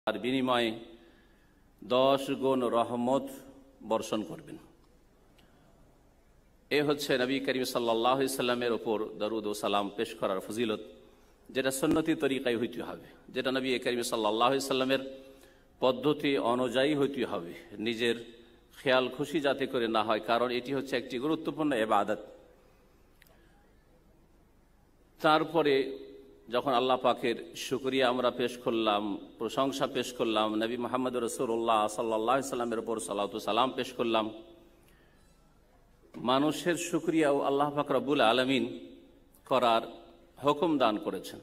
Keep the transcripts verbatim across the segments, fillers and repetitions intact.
আর বিনিময়ে দশ গুণ রহমত বর্ষণ করবেন। এ হচ্ছে নবী করিম সাল্লাল্লাহু আলাইহি সাল্লামের ওপর দরুদ ও সালাম পেশ করার ফজিলত, যেটা সুন্নতি তরিকায় হইতে হবে, যেটা নবী করিম সাল্লাল্লাহু আলাইহি সাল্লামের পদ্ধতি অনুযায়ী হইতে হবে, নিজের খেয়াল খুশি যাতে করে না হয়, কারণ এটি হচ্ছে একটি গুরুত্বপূর্ণ ইবাদত। তারপরে যখন আল্লাহ পাকের শুকরিয়া আমরা পেশ করলাম, প্রশংসা পেশ করলাম, নবী মুহাম্মদ রাসূলুল্লাহ সাল্লাল্লাহু আলাইহি সাল্লামের উপর সালাতু সালাম পেশ করলাম, মানুষের শুকরিয়াও আল্লাহ পাক রব্বুল আলামিন করার হুকুম দান করেছেন।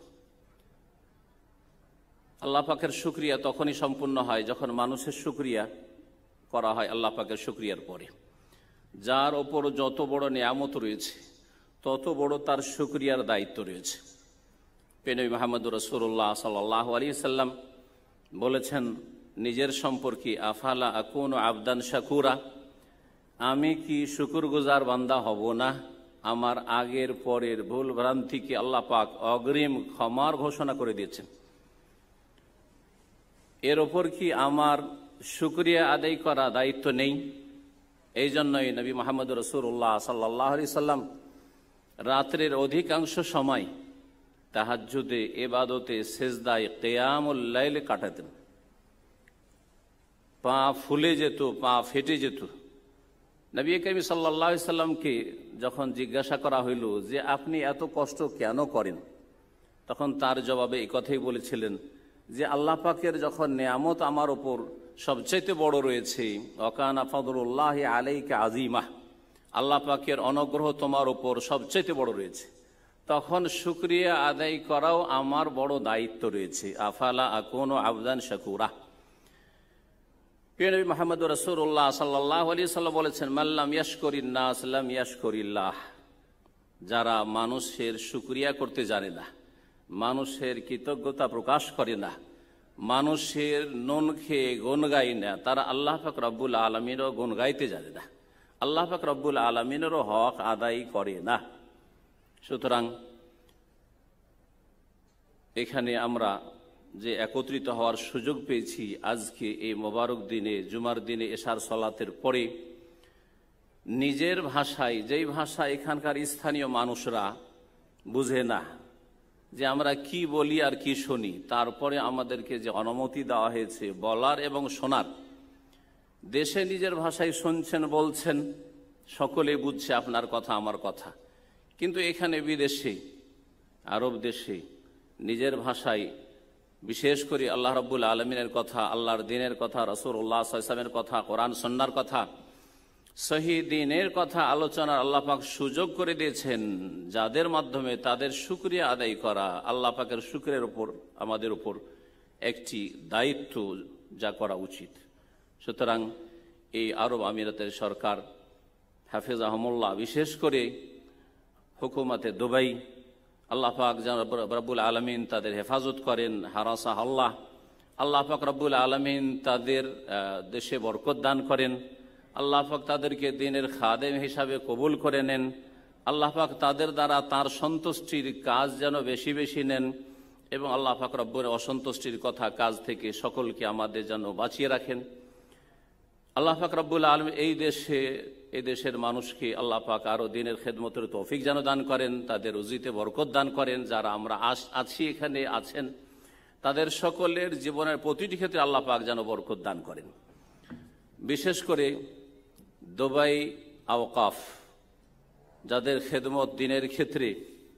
আল্লাহ পাকের শুকরিয়া তখনই সম্পূর্ণ হয় যখন মানুষের শুকরিয়া করা হয় আল্লাহ পাকের শুকরিয়ার পরে। যার ওপর যত বড় নিয়ামত রয়েছে তত বড় তার শুকরিয়ার দায়িত্ব রয়েছে। নবী মুহাম্মদ রাসূলুল্লাহ সাল্লাল্লাহু আলাইহি সাল্লাম বলেছেন নিজের সম্পর্কে, আফালা আকুনু আবদান শাকুরা, আমি কি শুকরগুজার বান্দা হব না? আমার আগের পরের ভুল ভ্রান্তিকে আল্লাহ পাক অগ্রিম ক্ষমার ঘোষণা করে দিয়েছেন। এর ওপর কি আমার শুকরিয়া আদায় করা দায়িত্ব নেই? এই জন্যই নবী মুহাম্মদ রাসূলুল্লাহ সাল্লাল্লাহু আলাইহি সাল্লাম রাত্রের অধিকাংশ সময় তাহাজ্জুদে, ইবাদতে, সিজদায়, কিয়ামুল লাইল কাটাতেন। পা ফুলে যেত, পা ফেটে যেত। নবী করিম সাল্লাল্লাহু আলাইহি সাল্লামকে যখন জিজ্ঞাসা করা হইল যে আপনি এত কষ্ট কেন করেন, তখন তার জবাবে এই কথাই বলেছিলেন যে আল্লাহ পাকের যখন নেয়ামত আমার ওপর সবচাইতে বড় রয়েছে, ওয়াকানা ফাদলুল্লাহি আলাইকা আযীমা, আল্লাহ পাকের অনুগ্রহ তোমার ওপর সবচাইতে বড় রয়েছে, তখন শুকরিয়া আদায় করাও আমার বড় দায়িত্ব রয়েছে। আফালা আকুনু আবদান শাকুরা। নবী মুহাম্মদ রাসূলুল্লাহ সাল্লাল্লাহু আলাইহি সাল্লাম বলেছেন, মাল্লাম ইয়াশকুরিন নাস লাম ইয়াশকুরিল্লাহ, যারা মানুষের শুকরিয়া করতে জানে না, মানুষের কৃতজ্ঞতা প্রকাশ করে না, মানুষের নুন খেয়ে গুণ গায় না, তারা আল্লাহ পাক রব্বুল আলামিনেরও গুণ গাইতে জানে না, আল্লাহ পাক রব্বুল আলামিনেরও হক আদায় করে না। সুতরাং এখানে আমরা যে একত্রিত হওয়ার সুযোগ পেয়েছি আজকে এই মোবারক দিনে, জুমার দিনে, এশার সালাতের পরে, নিজের ভাষায়, যেই ভাষা এখানকার স্থানীয় মানুষরা বুঝে না, যে আমরা কি বলি আর কি শুনি, তারপরে আমাদেরকে যে অনুমতি দেওয়া হয়েছে বলার এবং শোনার, দেশে নিজের ভাষায় শুনছেন, বলছেন, সকলে বুঝছে আপনার কথা আমার কথা, কিন্তু এখানে বিদেশে, আরব দেশে নিজের ভাষায়, বিশেষ করে আল্লাহ রাব্বুল আলামিনের কথা, আল্লাহর দ্বীনের কথা, রাসূলুল্লাহ সাল্লাল্লাহু আলাইহি ওয়াসাল্লামের কথা, কোরআন সুন্নাহর কথা, সহি দ্বীনের কথা আলোচনার আল্লাহ পাক সুযোগ করে দিয়েছেন, যাদের মাধ্যমে তাদের শুকরিয়া আদায় করা আল্লাহ পাকের শুকরের উপর আমাদের উপর একটি দায়িত্ব, যা করা উচিত। সুতরাং এই আরব আমিরাতের সরকার হাফেজাহুমুল্লাহ, বিশেষ করে হুকুমতে দুবাই, আল্লাহ পাক যেন রব্বুল আলামিন তাদের হেফাজত করেন, হারাসা আল্লাহ, আল্লাহ পাক রব্বুল আলামিন তাদের দেশে বরকত দান করেন, আল্লাহ পাক তাদেরকে দ্বীনের খাদেম হিসাবে কবুল করে নেন, আল্লাহ পাক তাদের দ্বারা তার সন্তুষ্টির কাজ যেন বেশি বেশি নেন, এবং আল্লাহ পাক রব্বুল অসন্তুষ্টির কথা, কাজ থেকে সকলকে আমাদের যেন বাঁচিয়ে রাখেন। আল্লাহ পাক রব্বুল আলামিন এই দেশে, এই দেশের মানুষকে আল্লাহ পাক আরও দ্বীনের খেদমতের তৌফিক যেন দান করেন, তাদের রুজিতে বরকত দান করেন। যারা আমরা আছি, এখানে আছেন, তাদের সকলের জীবনের প্রতিটি ক্ষেত্রে আল্লাহ পাক যেন বরকত দান করেন। বিশেষ করে দুবাই আওকাফ, যাদের খেদমত দ্বীনের ক্ষেত্রে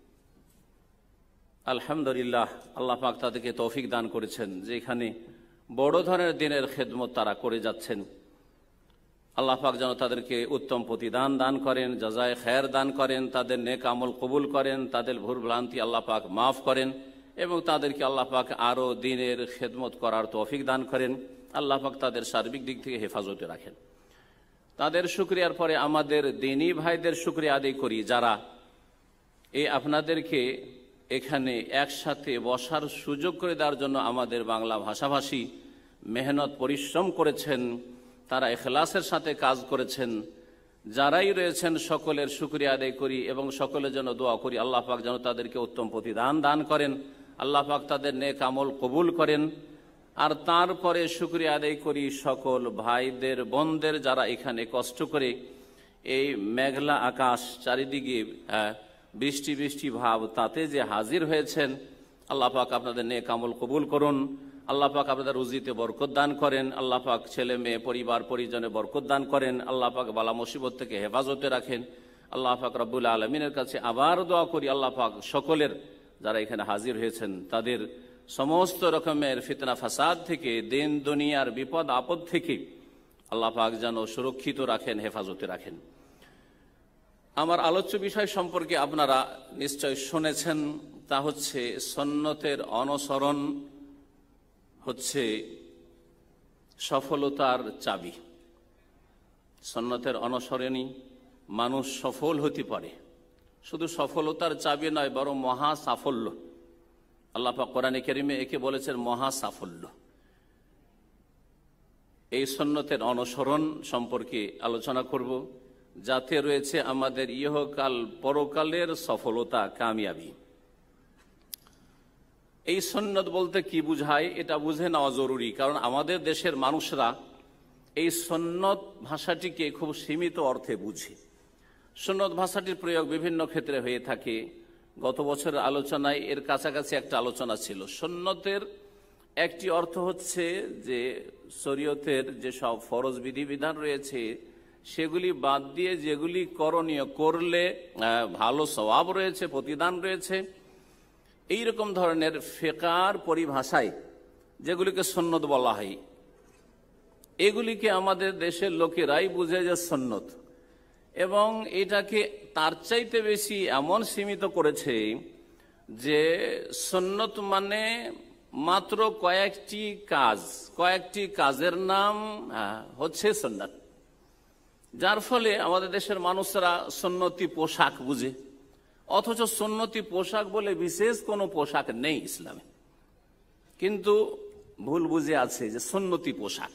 আলহামদুলিল্লাহ আল্লাহ পাক তাদেরকে তৌফিক দান করেছেন, যে এখানে বড় ধরনের দ্বীনের খেদমত তারা করে যাচ্ছেন। আল্লাহ পাক যেন তাদেরকে উত্তম প্রতিদান দান করেন, জাযায়ে খায়ের দান করেন, তাদের নেক আমল কবুল করেন, তাদের ভুল ভ্রান্তি আল্লাহ পাক মাফ করেন, এবং তাদেরকে আল্লাহ পাক আরও দ্বীনের খেদমত করার তৌফিক দান করেন। আল্লাহ পাক তাদের সার্বিক দিক থেকে হেফাজতে রাখেন। তাদের শুকরিয়ার পরে আমাদের দ্বীনী ভাইদের শুকরিয়া আদায় করি, যারা এই আপনাদেরকে এখানে একসাথে বসার সুযোগ করে দেওয়ার জন্য আমাদের বাংলা ভাষাভাষী মেহনত পরিশ্রম করেছেন, তারা ইখলাসের সাথে কাজ করেছেন। যারাই রয়েছেন সকলের শুকরিয়া আদায় করি এবং সকলের জন্য দোয়া করি আল্লাহ পাক যেন তাদেরকে উত্তম প্রতিদান দান করেন, আল্লাহ পাক তাদের নেক আমল কবুল করেন। আর তারপরে শুকরিয়া আদায় করি সকল ভাইদের বোনদের যারা এখানে কষ্ট করে এই মেঘলা আকাশ চারিদিকে বৃষ্টি বৃষ্টি ভাব তাতে যে হাজির হয়েছেন। আল্লাহ পাক আপনাদের নেক আমল কবুল করুন। আল্লাহ পাক আপনাদের রুজিতে বরকত দান করেন। আল্লাহ পাক ছেলে মেয়ে পরিবার পরিজনে বরকত দান করেন। আল্লাহ পাক বালা মুসিবত থেকে হেফাজতে রাখেন। আল্লাহ পাক রব্বুল আলমিনের কাছে আবার দোয়া করি আল্লাহ পাক সকলের যারা এখানে হাজির হয়েছেন তাদের সমস্ত রকমের ফিতনা ফাসাদ থেকে, দিন দুনিয়ার বিপদ আপদ থেকে আল্লাহ পাক যেন সুরক্ষিত রাখেন, হেফাজতে রাখেন। আমার আলোচ্য বিষয় সম্পর্কে আপনারা নিশ্চয় শুনেছেন, তা হচ্ছে সুন্নতের অনুসরণ হচ্ছে সফলতার চাবি। সুন্নতের অনুসরণই মানুষ সফল হতে পারে। শুধু সফলতার চাবি নয়, বরং মহা সাফল্য। আল্লাহ পাক কোরআনে কারিমে একে বলেছেন মহা সাফল্য। এই সুন্নতের অনুসরণ সম্পর্কে আলোচনা করব, যাতে রয়েছে আমাদের ইহকাল পরকালের সফলতা, কামিয়াবি। এই সুন্নত বলতে কি বুঝায় এটা বুঝে নেওয়া জরুরি, কারণ আমাদের দেশের মানুষরা এই সুন্নত ভাষাটিকে খুব সীমিত অর্থে বুঝে। সুন্নত ভাষাটির প্রয়োগ বিভিন্ন ক্ষেত্রে হয়ে থাকে। গত বছরের আলোচনায় এর কাছাকাছি একটা আলোচনা ছিল। সুন্নতের একটি অর্থ হচ্ছে যে শরীয়তের যে সব ফরজ বিধিবিধান রয়েছে সেগুলি বাদ দিয়ে যেগুলি করণীয়, করলে ভালো সওয়াব রয়েছে, প্রতিদান রয়েছে, এই রকম ধরনের ফিকহের পরিভাষায় যেগুলিকে সুন্নত বলা হয়, এগুলিকে আমাদের দেশের লোকেরাই বুঝে যে সুন্নত, এবং এটাকে তার চাইতে বেশি এমন সীমিত করেছে যে সুন্নত মানে মাত্র কয়েকটি কাজ, কয়েকটি কাজের নাম হচ্ছে সুন্নত। যার ফলে আমাদের দেশের মানুষরা সুন্নতি পোশাক বুঝে, অথচ সুন্নতি পোশাক বলে বিশেষ কোনো পোশাক নেই ইসলামে, কিন্তু ভুল বুঝে আছে যে সুন্নতি পোশাক।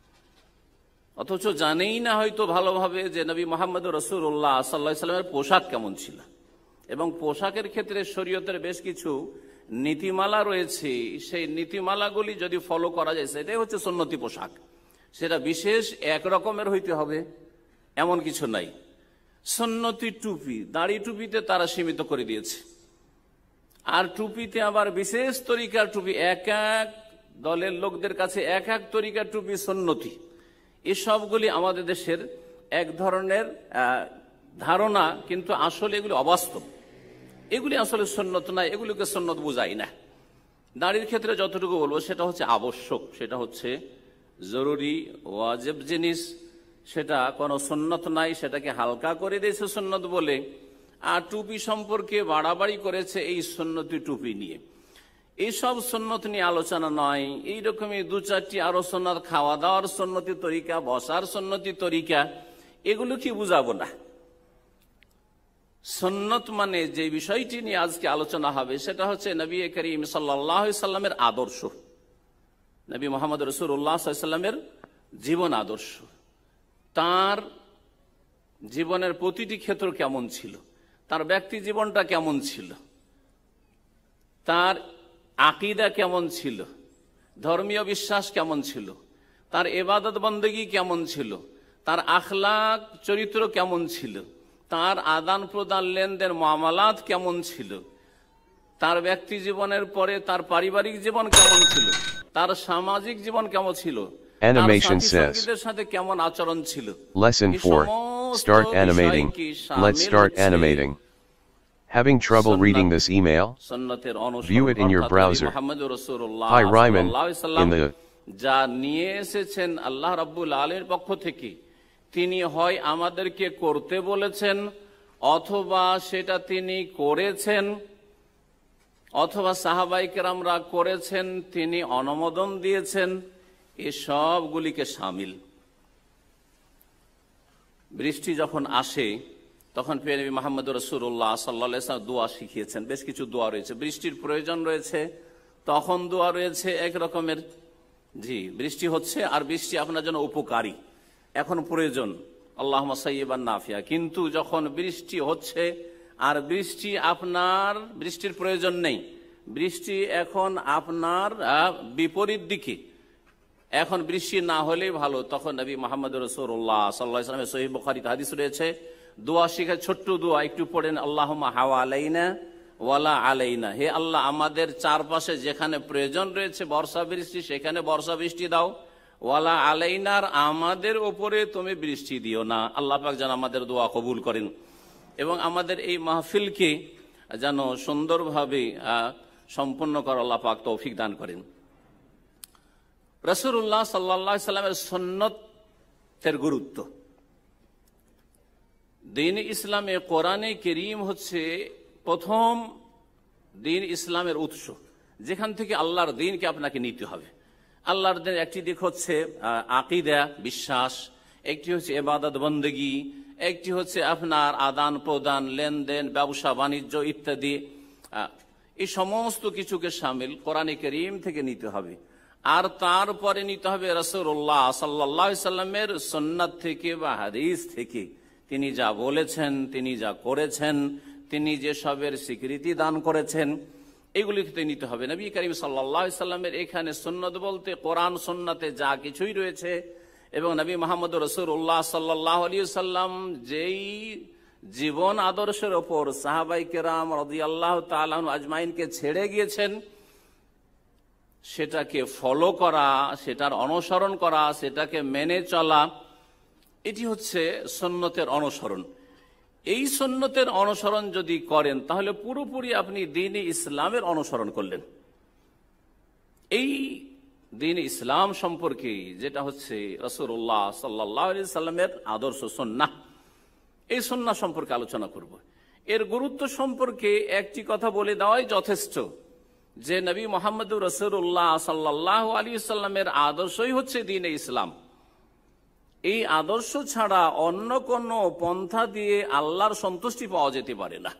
অথচ জানেই না হয়তো ভালোভাবে যে নবী মুহাম্মদ রাসূলুল্লাহ সাল্লাল্লাহু আলাইহি সাল্লামের পোশাক কেমন ছিল, এবং পোশাকের ক্ষেত্রে শরীয়তের বেশ কিছু নীতিমালা রয়েছে। সেই নীতিমালাগুলি যদি ফলো করা যায় সেটাই হচ্ছে সুন্নতি পোশাক। সেটা বিশেষ এক রকমের হইতে হবে এমন কিছু নাই। সুন্নতি টুপি, দাড়ি টুপিতে তারা সীমিত করে দিয়েছে, আর টুপিতে আবার বিশেষ তরিকার টুপি, এক এক দলের লোকদের কাছে এক এক তরিকার টুপি সুন্নতি। এসবগুলি আমাদের দেশের এক ধরনের ধারণা, কিন্তু আসলে এগুলি অবাস্তব। এগুলি আসলে সুন্নত না, এগুলিকে সুন্নত বুঝাই না। দাড়ির ক্ষেত্রে যতটুকু বলবো সেটা হচ্ছে আবশ্যক, সেটা হচ্ছে জরুরি ওয়াজিব জিনিস, সেটা কোনো সুন্নত নাই, সেটাকে হালকা করে দিয়েছে সুন্নত বলে। আর টুপি সম্পর্কে বাড়াবাড়ি করেছে এই সুন্নতি টুপি নিয়ে। এইসব সুন্নত নিয়ে আলোচনা নয়। এইরকমই দু চারটি আরো সুন্নত, খাওয়া দাওয়ার সুন্নতি তরিকা, বসার সুন্নতি তরিকা, এগুলো কি বুঝাবো না। সুন্নত মানে যে বিষয়টি নিয়ে আজকে আলোচনা হবে সেটা হচ্ছে নবী করিম সাল্লাল্লাহু আলাইহি সাল্লামের আদর্শ, নবী মুহাম্মদ রাসূলুল্লাহ সাল্লাল্লাহু আলাইহি সাল্লামের জীবন আদর্শ। তার জীবনের প্রতিটি ক্ষেত্র কেমন ছিল, তার ব্যক্তি জীবনটা কেমন ছিল, তার আকীদা কেমন ছিল, ধর্মীয় বিশ্বাস কেমন ছিল, তার ইবাদত বন্দেগী কেমন ছিল, তার আখলাক চরিত্র কেমন ছিল, তার আদান প্রদান লেনদেন মামলাত কেমন ছিল, তার ব্যক্তি জীবনের পরে তার পারিবারিক জীবন কেমন ছিল, তার সামাজিক জীবন কেমন ছিল, Animation says, সাথে কেমন আচরণ ছিল। Lesson four, start animating. Let's start animating. Having trouble reading this email? View it in your browser. Hi Ryman, in the যা নিয়ে এসেছেন আল্লাহ রাব্বুল আলামিনের পক্ষ থেকে, তিনি হয় আমাদেরকে করতে বলেছেন, অথবা সেটা তিনি করেছেন, অথবা সাহাবায়ে কেরামরা করেছেন, তিনি অনুমোদন দিয়েছেন, এসবগুলিকে শামিল। বৃষ্টি যখন আসে তখন প্রিয় নবী মুহাম্মদ রাসূলুল্লাহ সাল্লাল্লাহু আলাইহি ওয়াসাল্লাম দোয়া শিখিয়েছেন। বেশ কিছু দোয়া রয়েছে। বৃষ্টির প্রয়োজন রয়েছে তখন দোয়া রয়েছে এক রকমের, জি বৃষ্টি হচ্ছে আর বৃষ্টি আপনার জন্য উপকারী, এখন প্রয়োজন, আল্লাহুম্মা সাইয়্যিবান নাফিয়া। কিন্তু যখন বৃষ্টি হচ্ছে আর বৃষ্টি আপনার, বৃষ্টির প্রয়োজন নেই, বৃষ্টি এখন আপনার বিপরীত দিকে এখন বৃষ্টি না হলেই ভালো, তখন নবী মুহাম্মদ রাসূলুল্লাহ সাল্লাল্লাহু আলাইহি ওয়াসাল্লামের সহিহ বুখারীতে হাদিস রয়েছে, দোয়া শিখে, ছোট্ট দোয়া, একটু পড়েন, আল্লাহুম্মা হাওয়া আলাইনা ওয়ালা আলাইনা, হে আল্লাহ আমাদের চারপাশে যেখানে প্রয়োজন রয়েছে বর্ষা বৃষ্টি সেখানে বর্ষা বৃষ্টি দাও, ওয়ালা আলাইনার আমাদের ওপরে তুমি বৃষ্টি দিও না। আল্লাহ পাক যেন আমাদের দোয়া কবুল করেন এবং আমাদের এই মাহফিলকে যেন সুন্দরভাবে সম্পন্ন করার আল্লাহ পাক তৌফিক দান করেন। রাসূলুল্লাহ সাল্লাল্লাহু আলাইহি সাল্লামের সুন্নতের গুরুত্ব। দ্বীন ইসলামে কোরআনে কারীম হচ্ছে প্রথম দ্বীন ইসলামের উৎস, যেখান থেকে আল্লাহর দ্বীনকে আপনাকে নিতে হবে। আল্লাহর দ্বীনের একটি দিক হচ্ছে আকীদা, বিশ্বাস, একটি হচ্ছে ইবাদত বন্দেগী, একটি হচ্ছে আপনার আদান প্রদান, লেনদেন, ব্যবসা বাণিজ্য ইত্যাদি। এই সমস্ত কিছুকে শামিল কোরআনে কারীম থেকে নিতে হবে। আর তারপরে নিতে হবে রাসূলুল্লাহ সাল্লাল্লাহু আলাইহি সাল্লামের সুন্নাত থেকে বা হাদিস থেকে। তিনি যা বলেছেন, তিনি যা করেছেন, তিনি যে সবের স্বীকৃতি দান করেছেন, এগুলিকে নিতে হবে। নবী করিম সাল্লাল্লাহু আলাইহি সাল্লামের এখানে সুন্নাত বলতে কোরআন সুন্নাতে যা কিছুই রয়েছে এবং নবী মুহাম্মদ রাসূলুল্লাহ সাল্লাল্লাহু আলাইহি সাল্লাম যেই জীবন আদর্শের ওপর সাহাবায়ে কেরাম রাদিয়াল্লাহু তাআলা আনহু আজমাইনকে ছেড়ে গিয়েছেন, সেটাকে ফলো করা, সেটার অনুসরণ করা, সেটাকে মেনে চলা, এটি হচ্ছে সুন্নতের অনুসরণ। এই সুন্নতের অনুসরণ যদি করেন তাহলে পুরোপুরি আপনি দ্বীন ইসলামের অনুসরণ করলেন। এই দ্বীন ইসলাম সম্পর্কে যেটা হচ্ছে রাসূলুল্লাহ সাল্লাল্লাহু আলাইহি সাল্লামের আদর্শ সুন্নাহ, এই সুন্নাহ সম্পর্কে আলোচনা করব। এর গুরুত্ব সম্পর্কে একটি কথা বলে দেওয়াই যথেষ্ট যে নবী মুহাম্মদ রাসূলুল্লাহ সাল্লাল্লাহু আলাইহি সাল্লামের আদর্শই হচ্ছে দ্বীন ইসলাম। এই আদর্শ ছাড়া অন্য কোন পন্থা দিয়ে আল্লাহর সন্তুষ্টি পাওয়া যেতে পারে না।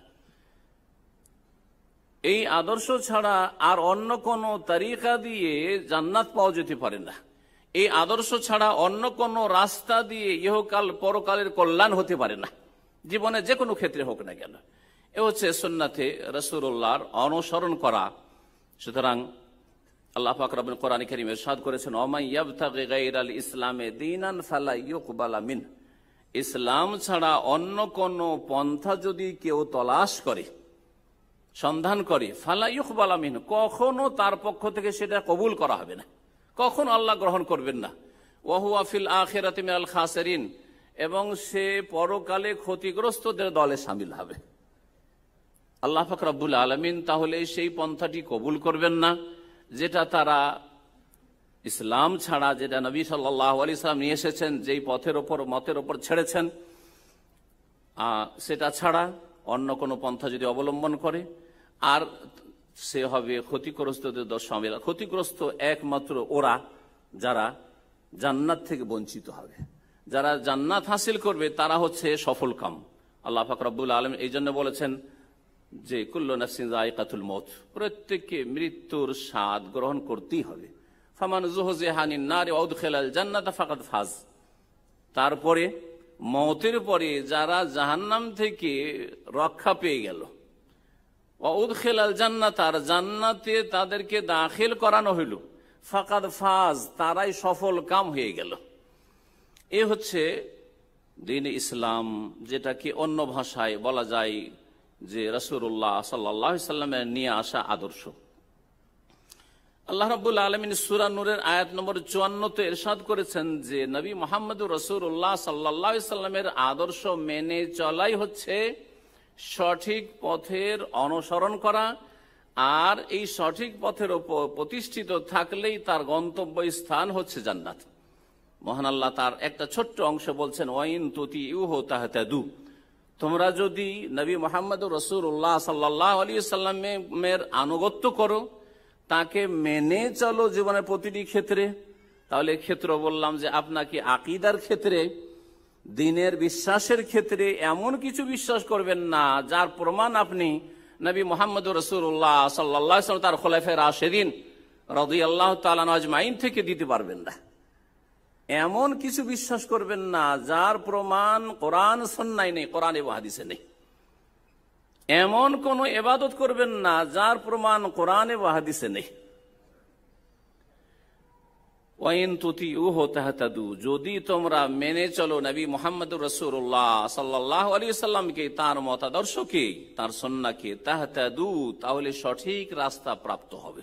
এই আদর্শ ছাড়া আর অন্য কোন তরিকা দিয়ে জান্নাত পাওয়া যেতে পারে না। এই আদর্শ ছাড়া অন্য কোন রাস্তা দিয়ে ইহকাল পরকালের কল্যাণ হতে পারে না, জীবনে যে কোনো ক্ষেত্রে হোক না কেন। এ হচ্ছে সুন্নাতে রাসূলুল্লাহর অনুসরণ করা। সুতরাং আল্লাহ পাক রব্বুল কোরআন কারীমে ইরশাদ করেছেন, ওয়া ইয়াবতাগি গায়রাল ইসলামে দীনান ফালা ইউকবালা মিন, ইসলাম ছাড়া অন্য কোন পন্থা যদি কেউ তলাশ করে, সন্ধান করে, ফালা ইউকবালা মিন, কখনো তার পক্ষ থেকে সেটা কবুল করা হবে না, কখনো আল্লাহ গ্রহণ করবেন না। ওয়া হুয়া ফিল আখিরাতি মিনাল খাসিরিন, এবং সে পরকালে ক্ষতিগ্রস্তদের দলে শামিল হবে। আল্লাহ পাক রব্বুল আলামিন তাহলে সেই পন্থাটি কবুল করবেন না যেটা তারা ইসলাম ছাড়া, যেটা নবী সাল্লাল্লাহু আলাইহি সাল্লাম নিয়ে এসেছেন, যেই পথের ওপর মতের ওপর ছেড়েছেন, সেটা ছাড়া অন্য কোনো পন্থা যদি অবলম্বন করে, আর সে হবে ক্ষতিগ্রস্তদের দল শামিল। ক্ষতিগ্রস্ত একমাত্র ওরা যারা জান্নাত থেকে বঞ্চিত হবে, যারা জান্নাত হাসিল করবে তারা হচ্ছে সফল কাম। আল্লাহ পাক রব্বুল আলামিন এই জন্য বলেছেন যে কুল্লু নাফসিন যায়িকাতুল মউত, প্রত্যেককে মৃত্যুর স্বাদ গ্রহণ করতেই হবে। ফামান যুহজিহা আনিন নারি ওয়া উদখিলাল জান্নাতা ফাকাদ ফাজ, তারপরে মওতের পরে যারা জাহান্নাম থেকে রক্ষা পেয়ে গেল, ওয়া উদখিলাল জান্নাতা, আর জান্নাতে তাদেরকে দাখিল করানো হইল, ফাকাদ ফাজ, তারাই সফল কাম হয়ে গেল। এ হচ্ছে দ্বীন ইসলাম, যেটাকে অন্য ভাষায় বলা যায় যে রাসূলুল্লাহ সাল্লাল্লাহু আলাইহি সাল্লামের নিয়ে আসা আদর্শ। আল্লাহ রাব্বুল আলামিন সূরা নূরের আয়াত নম্বর চুয়ান্ন তে ইরশাদ করেছেন যে নবী মুহাম্মদুর রাসূলুল্লাহ সাল্লাল্লাহু আলাইহি সাল্লামের আদর্শ মেনে চলাই হচ্ছে সঠিক পথের অনুসরণ করা, আর এই সঠিক পথের উপর প্রতিষ্ঠিত থাকলেই তার গন্তব্য স্থান হচ্ছে জান্নাত। মহান আল্লাহ তার একটা ছোট্ট অংশ বলছেন, ওয়াইন তুতিউহু তাহতাদু, তোমরা যদি নবী মুহাম্মদুর রাসূলুল্লাহ সাল্লাল্লাহু আলাইহি সাল্লামের আনুগত্য করো, তাকে মেনে চলো জীবনের প্রতিটি ক্ষেত্রে, তাহলে ক্ষেত্র বললাম যে আপনাকে আকীদার ক্ষেত্রে, দ্বীনের বিশ্বাসের ক্ষেত্রে এমন কিছু বিশ্বাস করবেন না যার প্রমাণ আপনি নবী মুহাম্মদুর রাসূলুল্লাহ সাল্লাল্লাহু আলাইহি ওয়াসাল্লাম তার খুলাফায়ে রাশিদিন রাদিয়াল্লাহু তাআলা আনহুম আজমাইন থেকে দিতে পারবেন না। এমন কিছু বিশ্বাস করবেন না যার প্রমাণ কোরআন সুন্নায় নেই, কোরআন এবং হাদিসে নেই। এমন কোন ইবাদত করবেন না যার প্রমাণ কোরআন এবং হাদিসে নেই। ওয়াইন তুতিউহু তাহতাদু, যদি তোমরা মেনে চলো নবী মুহাম্মদুর রাসূলুল্লাহ সাল্লাল্লাহু আলাইহি সাল্লামকে, তার মতাদর্শকে, তার সুন্নাহকে, তাহতাদু, তাহলে সঠিক রাস্তা প্রাপ্ত হবে।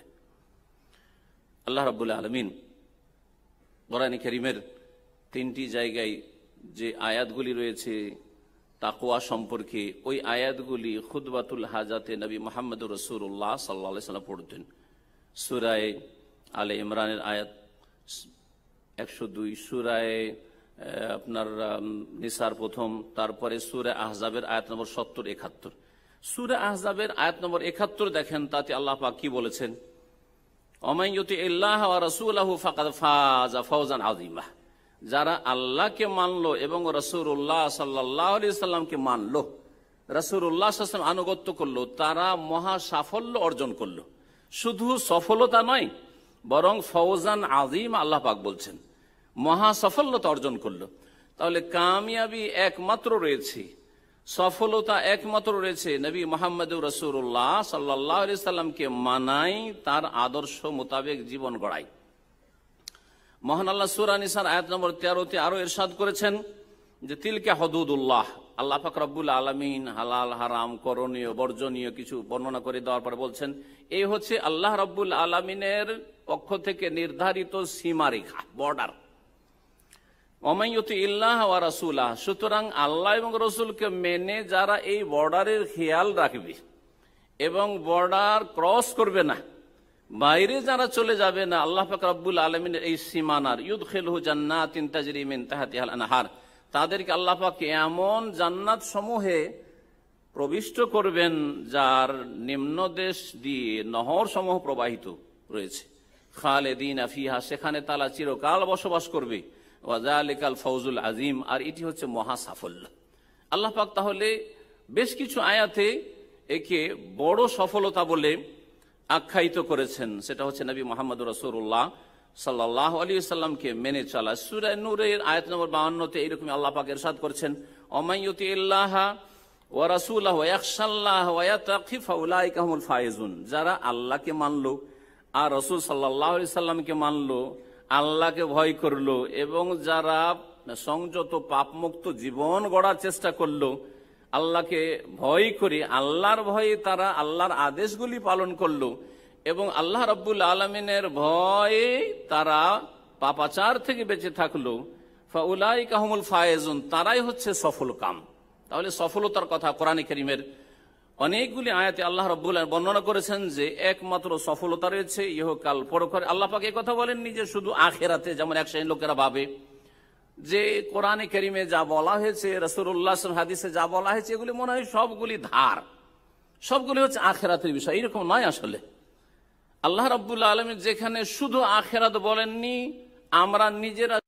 আল্লাহ রাব্বুল আলামিন কোরআনে কারীমের তিনটি জায়গায় যে আয়াতগুলি রয়েছে তাকওয়া সম্পর্কে, ওই আয়াতগুলি খুতবাতুল হাজাতে নবী মুহাম্মদুর রাসূলুল্লাহ সাল্লাল্লাহু আলাইহি সাল্লাম পড়তেন। সূরা আলে ইমরানের আয়াত একশো দুই, সূরায়ে আপনার নিসার প্রথম, তারপরে সূরা আহজাবের আয়াত নম্বর সত্তর একাত্তর। সূরা আহজাবের আয়াত নম্বর একাত্তর দেখেন, তাতে আল্লাহ পাক কি বলেছেন? ওমান ইউতিইল্লাহ ওয়া রাসূলাহু ফাকাদ ফাজা ফাওজান আযীমা, যারা আল্লাহকে মানলো এবং রাসূলুল্লাহ সাল্লাল্লাহু আলাইহি সাল্লামকে মানলো, রাসূলুল্লাহ সাল্লাল্লাহু আলাইহি ওয়াসাল্লাম আনুগত্য করলো, তারা মহা সাফল্য অর্জন করলো। শুধু সফলতা নয়, বরং ফওজান আযীম, আল্লাহ পাক বলছেন মহা সফলতা অর্জন করলো। তাহলে কামিয়াবি একমাত্র রয়েছে, সফলতা একমাত্র রয়েছে নবী মুহাম্মদুর রাসূলুল্লাহ সাল্লাল্লাহু আলাইহি সাল্লামকে মানাই, তার আদর্শ মোতাবেক জীবন গড়াই। মহান আল্লাহ সূরা নিসার আয়াত নম্বর তেরোতে আরো ইরশাদ করেছেন যে তিলকা হুদুদুল্লাহ, আল্লাহ পাক রব্বুল আলামিন হালাল হারাম করণীয় বর্জনীয় কিছু বর্ণনা করে দেওয়ার পরে বলছেন এই হচ্ছে আল্লাহ রব্বুল আলামিনের পক্ষ থেকে নির্ধারিত সীমারেখা, বর্ডার। ওমান ইউতিইল্লাহ ওয়া রাসূলাহ, সুতরাং আল্লাহ এবং রাসূলকে মেনে যারা এই বর্ডারের খেয়াল রাখবে এবং বর্ডার ক্রস করবে না, বাইরে যারা চলে যাবে না আল্লাহ পাক রব্বুল আলামিনের এই সীমানার, ইউদখিলহু জান্নাতিন তাজরি মিন তাহতিহাল আনহার, তাদেরকে আল্লাহ পাক এমন জান্নাত সমূহে প্রবিষ্ট করবেন যার নিম্নদেশ দিয়ে নহর সমূহ প্রবাহিত রয়েছে। খালিদিনা ফিহা, সেখানে তারা চিরকাল বসবাস করবে। ওয়া যালিকাল ফাওজুল আযীম, আর এটি হচ্ছে মহা সাফল্য। আল্লাহ পাক তাহলে বেশ কিছু আয়াতে একে বড় সফলতা বলে আখ্যায়িত করেছেন, সেটা হচ্ছে নবী মুহাম্মদুর রাসূলুল্লাহ সাল্লাল্লাহু আলাইহি সাল্লামকে মেনে চলা। সূরা নূরের আয়াত নম্বর বাউন্ন-তে এইরকম আল্লাহ পাক ইরশাদ করেছেন, ওমান ইউতিইল্লাহা ওয়া রাসূলাহু ওয়া ইয়াখশাল্লাহা ওয়া ইয়াত্তাকি ফাউলাইকা হুমুল ফায়েজুন, যারা আল্লাহকে মানলো আর রাসূল সাল্লাল্লাহু আলাইহি সাল্লামকে মানলো, আল্লাহকে ভয় করলো এবং যারা সংযত পাপমুক্ত জীবন গড়ার চেষ্টা করলো, আল্লাহকে ভয় করে আল্লাহর ভয়ে তারা আল্লাহর আদেশগুলি পালন করলো এবং আল্লাহ রাব্বুল আলামিনের ভয়ে তারা পাপাচার থেকে বেঁচে থাকলো, ফাউলাইকা হুমুল ফায়েজুন, তারাই হচ্ছে সফল কাম। তাহলে সফলতার কথা কোরআনে কারীমের অনেকগুলি আয়াতে আল্লাহ রাব্বুল আলামিন বর্ণনা করেছেন যে একমাত্র সফলতা রয়েছে ইহকাল পরকালে। আল্লাহ পাক এই কথা বলেননি যে শুধু আখিরাতে, যেমন এক শ্রেণীর লোকেরা ভাবে যে কোরআনে কারীমে যা বলা হয়েছে, রাসূলুল্লাহ সাল্লাল্লাহু আলাইহি ওয়াসাল্লাম হাদিসে যা বলা হয়েছে, এগুলি মনে হয় সবগুলি ধার, সবগুলি হচ্ছে আখিরাতের বিষয়। এরকম নয়। আসলে আল্লাহ রাব্বুল আলামিন যেখানে শুধু আখিরাত বলেননি, আমরা নিজেরা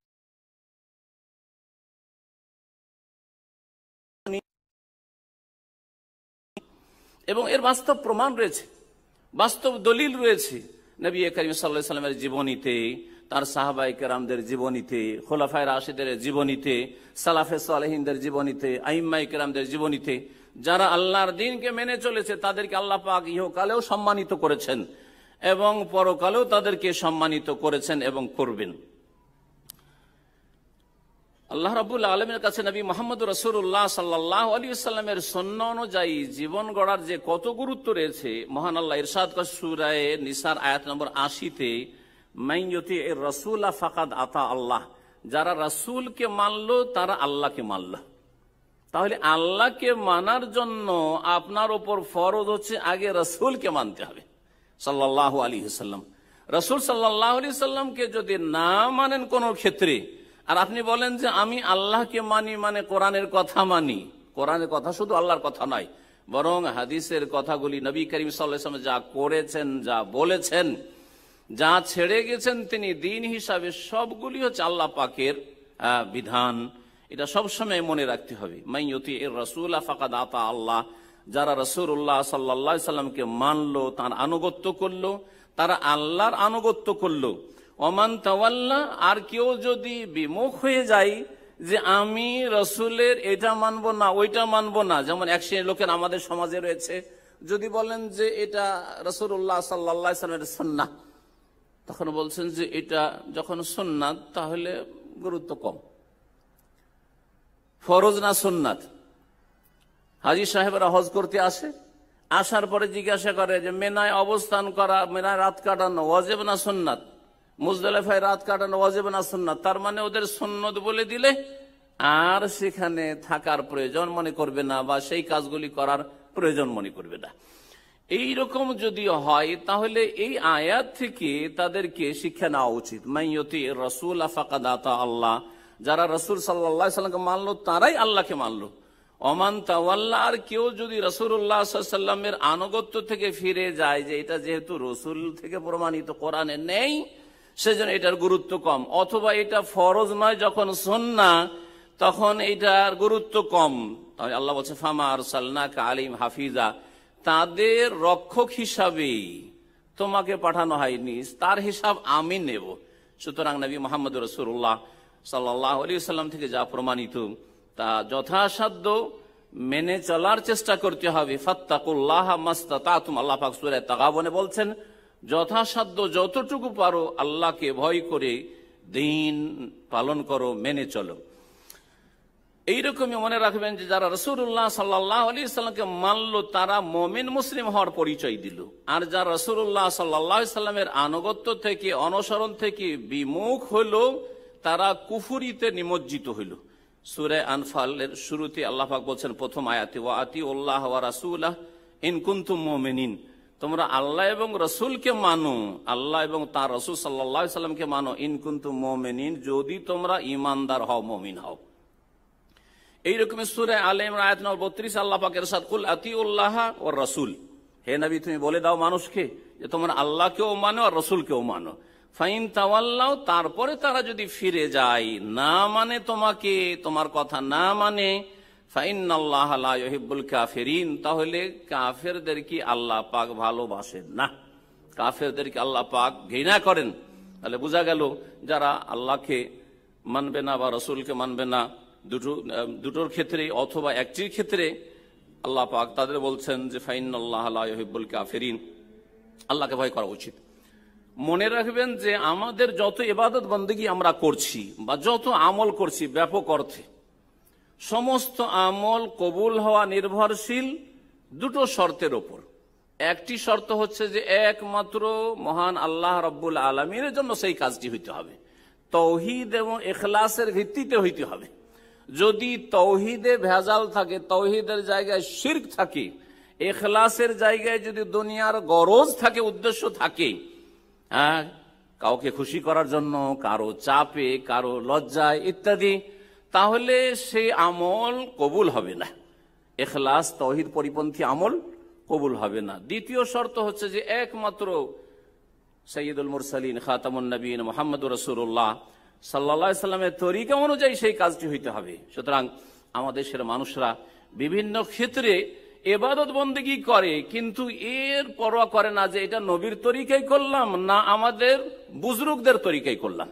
এবং এর বাস্তব প্রমাণ রয়েছে, বাস্তব দলিল রয়েছে নবী করিম সাল্লাল্লাহু আলাইহি ওয়াসাল্লামের জীবনীতে, তার সাহাবায়ে কেরামদের জীবনীতে, খোলাফায়ে রাশিদের জীবনীতে, সালাফে সালেহিনদের জীবনীতে, আইম্মায়ে কেরামদের জীবনীতে। যারা আল্লাহর দ্বীনকে মেনে চলেছে তাদেরকে আল্লাহ পাক ইহকালেও সম্মানিত করেছেন এবং পরকালেও তাদেরকে সম্মানিত করেছেন এবং করবেন। আল্লাহ রাব্বুল আলামিনের কাছে নবী মুহাম্মদুর রাসূলুল্লাহ সাল্লাল্লাহু আলাইহি ওয়াসাল্লামের সুন্নাহ অনুযায়ী জীবন গড়ার যে কত গুরুত্ব রয়েছে, মহান আল্লাহ ইরশাদ করেন সূরা নিসার আয়াত নম্বর আশি-তে, মান ইউতিইর রাসূলা ফাকাদ আতা আল্লাহ, যারা রাসূলকে মানলো তারা আল্লাহকে মানলো। তাহলে আল্লাহকে মানার জন্য আপনার উপর ফরজ হচ্ছে আগে রাসূলকে মানতে হবে সাল্লাল্লাহু আলাইহি ওয়াসাল্লাম। রাসূল সাল্লাল্লাহু আলাইহি ওয়াসাল্লামকে যদি না মানেন কোন ক্ষেত্রে, আর আপনি বলেন যে আমি আল্লাহকে মানি মানে কোরআনের কথা মানি, কোরআনের কথা শুধু আল্লাহর কথা নয়, বরং হাদিসের কথাগুলি নবী করিম সাল্লাল্লাহু আলাইহি ওয়াসাল্লাম যা করেছেন, যা বলেছেন, যা ছেড়ে গেছেন তিনি দ্বীন হিসাবে, সবগুলি হচ্ছে আল্লাহ পাকের বিধান। এটা সবসময় মনে রাখতে হবে। মান ইউতিইর রাসূলা ফাকাদ আতা আল্লাহ, যারা রাসূলুল্লাহ সাল্লাল্লাহু আলাইহি ওয়াসাল্লামকে মানলো, তার আনুগত্য করলো, তারা আল্লাহর আনুগত্য করলো। ওমান তাওয়াল্লা, আর কেউ যদি বিমুখ হয়ে যায় যে আমি রাসূলের এটা মানবো না ওইটা মানবো না, যেমন এক শ্রেণীর লোকের আমাদের সমাজে রয়েছে, যদি বলেন যে এটা রাসূলুল্লাহ সাল্লাল্লাহু আলাইহি ওয়াসাল্লামের সুন্নাহ, তখন বলছেন যে এটা যখন সুন্নাত তাহলে গুরুত্ব কম। ফরজ না সুন্নাত? হাজী সাহেবরা হজ করতে আসে, আসার পরে জিজ্ঞাসা করে যে মেনায় অবস্থান করা, মেনায় রাত কাটানো ওয়াজিব না সুন্নাত, মুজদালিফায় রাত কাটানো ওয়াজিব না সুন্নাত? তার মানে ওদের সুন্নত বলে দিলে আর সেখানে থাকার প্রয়োজন মনে করবে না বা সেই কাজগুলি করার প্রয়োজন মনে করবে না। এইরকম যদি হয় তাহলে এই আয়াত থেকে তাদেরকে শিক্ষা নেওয়া উচিত। মাইয়তি রাসূল ফাকাদ আতা আল্লাহ, যারা রাসূল সাল্লাল্লাহু আলাইহি ওয়াসাল্লামকে মানলো তারাই আল্লাহকে মানলো। ওমান তাওয়াল্লা, আর কেউ যদি রাসূলুল্লাহ সাল্লাল্লাহু আলাইহি ওয়াসাল্লামের আনুগত্য থেকে ফিরে যায়, যে এটা যেহেতু রাসূল থেকে প্রমাণিত কোরআনে নেই সেজন্য এটার গুরুত্ব কম, অথবা এটা ফরজ নয় যখন সুন্নাহ তখন এটার গুরুত্ব কম, তাহলে আল্লাহ বলছে ফামা আরসালনাকা আলাইহিম হাফিজা, তাদের রক্ষক হিসাবে তোমাকে পাঠানো হয়নি, তার হিসাব আমি নেব। সুতরাং নবী মুহাম্মদ রাসূলুল্লাহ সাল্লাল্লাহু আলাইহি ওয়াসাল্লাম থেকে যা প্রমাণিত তা যথাসাধ্য মেনে চলার চেষ্টা করতে হবে। ফাত্তাকুল্লাহ মাস্তাতাতুম, আল্লাহ পাক সূরা তাগাবনে বলছেন যথাসাধ্য যতটুকু পারো আল্লাহকে ভয় করে দিন পালন করো, মেনে চলো। এইরকমই মনে রাখবেন যে যারা রাসূলুল্লাহ সাল্লাল্লাহু আলাইহি ওয়াসাল্লামকে মানলো তারা মুমিন মুসলিম হওয়ার পরিচয় দিল, আর যারা রাসূলুল্লাহ সাল্লাল্লাহু আলাইহি ওয়াসাল্লামের আনুগত্য থেকে অনুসরণ থেকে বিমুখ হলো তারা কুফরিতে নিমজ্জিত হইল। সূরা আনফালের শুরুতে আল্লাহ পাক বলছেন প্রথম আয়াতে, ওয়া আতিউল্লাহ ওয়া রাসূলাহ ইন কুনতুম মুমিনিন, তোমরা আল্লাহ এবং রাসূলকে মানো, আল্লাহ এবং তার রাসূল সাল্লাল্লাহু আলাইহি ওয়াসাল্লামকে মানো, ইন কুনতুম মুমিনিন, যদি তোমরা ঈমানদার হও, মুমিন হও। এইরকম সূরা আলে ইমরান আয়াত নম্বর বত্রিশ আল্লাহ পাক ইরশাদ, কুল আতিউল্লাহ ওয়ার রাসূল, হে নবী তুমি বলে দাও মানুষকে যে তোমরা আল্লাহকেও মানো আর রাসূলকেও মানো। ফাইন তাওয়াল্লাও, তারপরে তারা যদি ফিরে যায়, না মানে তোমাকে, তোমার কথা না মানে, ফাইন্নাল্লাহা লা ইউহিব্বুল কাফিরিন, তাহলে কাফেরদেরকে আল্লাহ পাক ভালোবাসেন না, কাফেরদেরকে আল্লাহ পাক ঘৃণা করেন। তাহলে বোঝা গেল যারা আল্লাহকে মানবে না বা রাসূলকে মানবে না, দুটো দুটোর ক্ষেত্রে অথবা একটির ক্ষেত্রে আল্লাহ পাক তাদের বলছেন যে ফাইন্নাল্লাহা লা ইউহিব্বুল কাফিরিন, আল্লাহকে ভয় করা উচিত। মনে রাখবেন যে আমাদের যত ইবাদত বন্দেগী আমরা করছি বা যত আমল করছি ব্যাপক অর্থে, সমস্ত আমল কবুল হওয়া নির্ভরশীল দুটো শর্তের ওপর। একটি শর্ত হচ্ছে যে একমাত্র মহান আল্লাহ রাব্বুল আলামিনের জন্য সেই কাজটি হইতে হবে, তাওহীদ এবং ইখলাসের ভিত্তিতে হইতে হবে। যদি তাওহীদে ভেজাল থাকে, তাওহীদের জায়গায় শিরক থাকে, ইখলাসের জায়গায় যদি দুনিয়ার গরজ থাকে, উদ্দেশ্য থাকে, হ্যাঁ কাউকে খুশি করার জন্য, কারো চাপে, কারো লজ্জায় ইত্যাদি, তাহলে সেই আমল কবুল হবে না, ইখলাস তাওহীদ পরিপন্থী আমল কবুল হবে না। দ্বিতীয় শর্ত হচ্ছে যে একমাত্র সাইয়্যিদুল মুরসালিন খাতামুন নবীন মুহাম্মদুর রাসূলুল্লাহ সাল্লাল্লাহু আলাইহি সাল্লামের তরিকা অনুযায়ী সেই কাজটি হইতে হবে। সুতরাং আমাদের দেশের মানুষরা বিভিন্ন ক্ষেত্রে ইবাদত বন্দেগী করে, কিন্তু এর পরোয়া করে না যে এটা নবীর তরিকায় করলাম না আমাদের বুজরুগদের তরিকায় করলাম।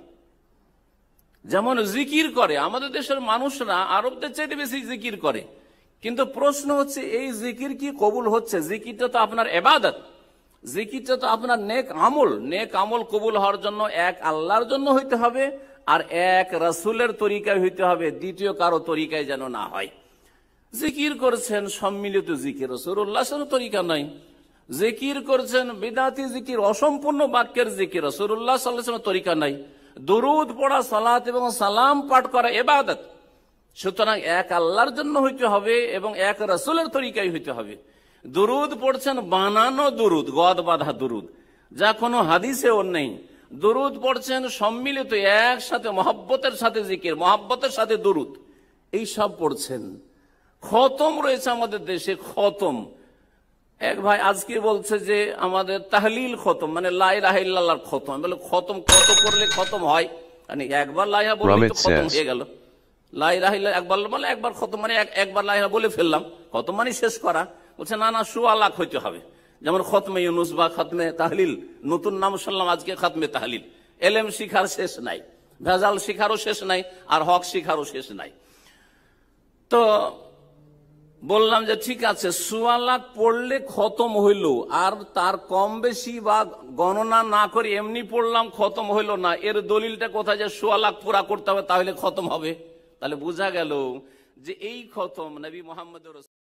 যেমন জিকির করে আমাদের দেশের মানুষরা আরবদের চাইতে বেশি জিকির করে, কিন্তু প্রশ্ন হচ্ছে এই জিকির কি কবুল হচ্ছে? জিকিরটা তো আপনার ইবাদত, জিকিরটা তো আপনার নেক আমল, নেক আমল কবুল হওয়ার জন্য এক আল্লাহর জন্য হইতে হবে আর এক রাসূলের তরিকায় হইতে হবে, দ্বিতীয় কারো তরিকায় যেন না হয়। জিকির করছেন সম্মিলিত জিকির, রাসূলুল্লাহর তরিকা নাই। জিকির করছেন বিদআতি জিকির, অসম্পূর্ণ বাক্যের জিকির, রাসূলুল্লাহ সাল্লাল্লাহু আলাইহি ওয়াসাল্লামের তরিকা নাই। দুরূদ পড়া, সালাত এবং সালাম পাঠ করা ইবাদত। সুতরাং এক আল্লাহর জন্য হইতে হবে এবং এক রাসূলের তরিকায় হইতে হবে। দুরুদ পড়ছেন বানানো দুরুদ, গদ বাঁধা দুরুদ, যা কোনো হাদিসেও নেই। দুরুদ পড়ছেন সম্মিলিত একসাথে মহব্বতের সাথে জিকির, মহব্বতের সাথে দুরুদ, এই সব পড়ছেন। খতম রয়েছে আমাদের দেশে, খতম। এক ভাই আজকে বলছে যে আমাদের তাহলিল খতম, মানে লা ইলাহা ইল্লাল্লাহর খতম। আমি বলি খতম কত করলে খতম হয়? মানে একবার লা ইলাহা বললে তো খতম হয়ে গেল। লা ইলাহা ইল্লাল্লাহ একবার মানে একবার খতম, মানে একবার লা ইলাহা বলে ফেললাম, খতম মানে শেষ করা। বলছে না না, সুয়া লাখ হইতে হবে, যেমন খতমে ইউনুস বা খতমে তাহলিল। নতুন নাম শুনলাম আজকে, খতমে তাহলিল। এলেম শিখার শেষ নাই, ভেজাল শিখারও শেষ নাই, আর হক শিখারও শেষ নাই। তো বললাম যে ঠিক আছে, সোয়া লাখ পড়লে খতম হইল, আর তার কম বেশি বা গণনা না করে এমনি পড়লাম খতম হইল না, এর দলিলটা কোথায় যে সোয়া লাখ পুরা করতে হবে তাহলে খতম হবে? তাহলে বোঝা গেল যে এই খতম নবী মুহাম্মদ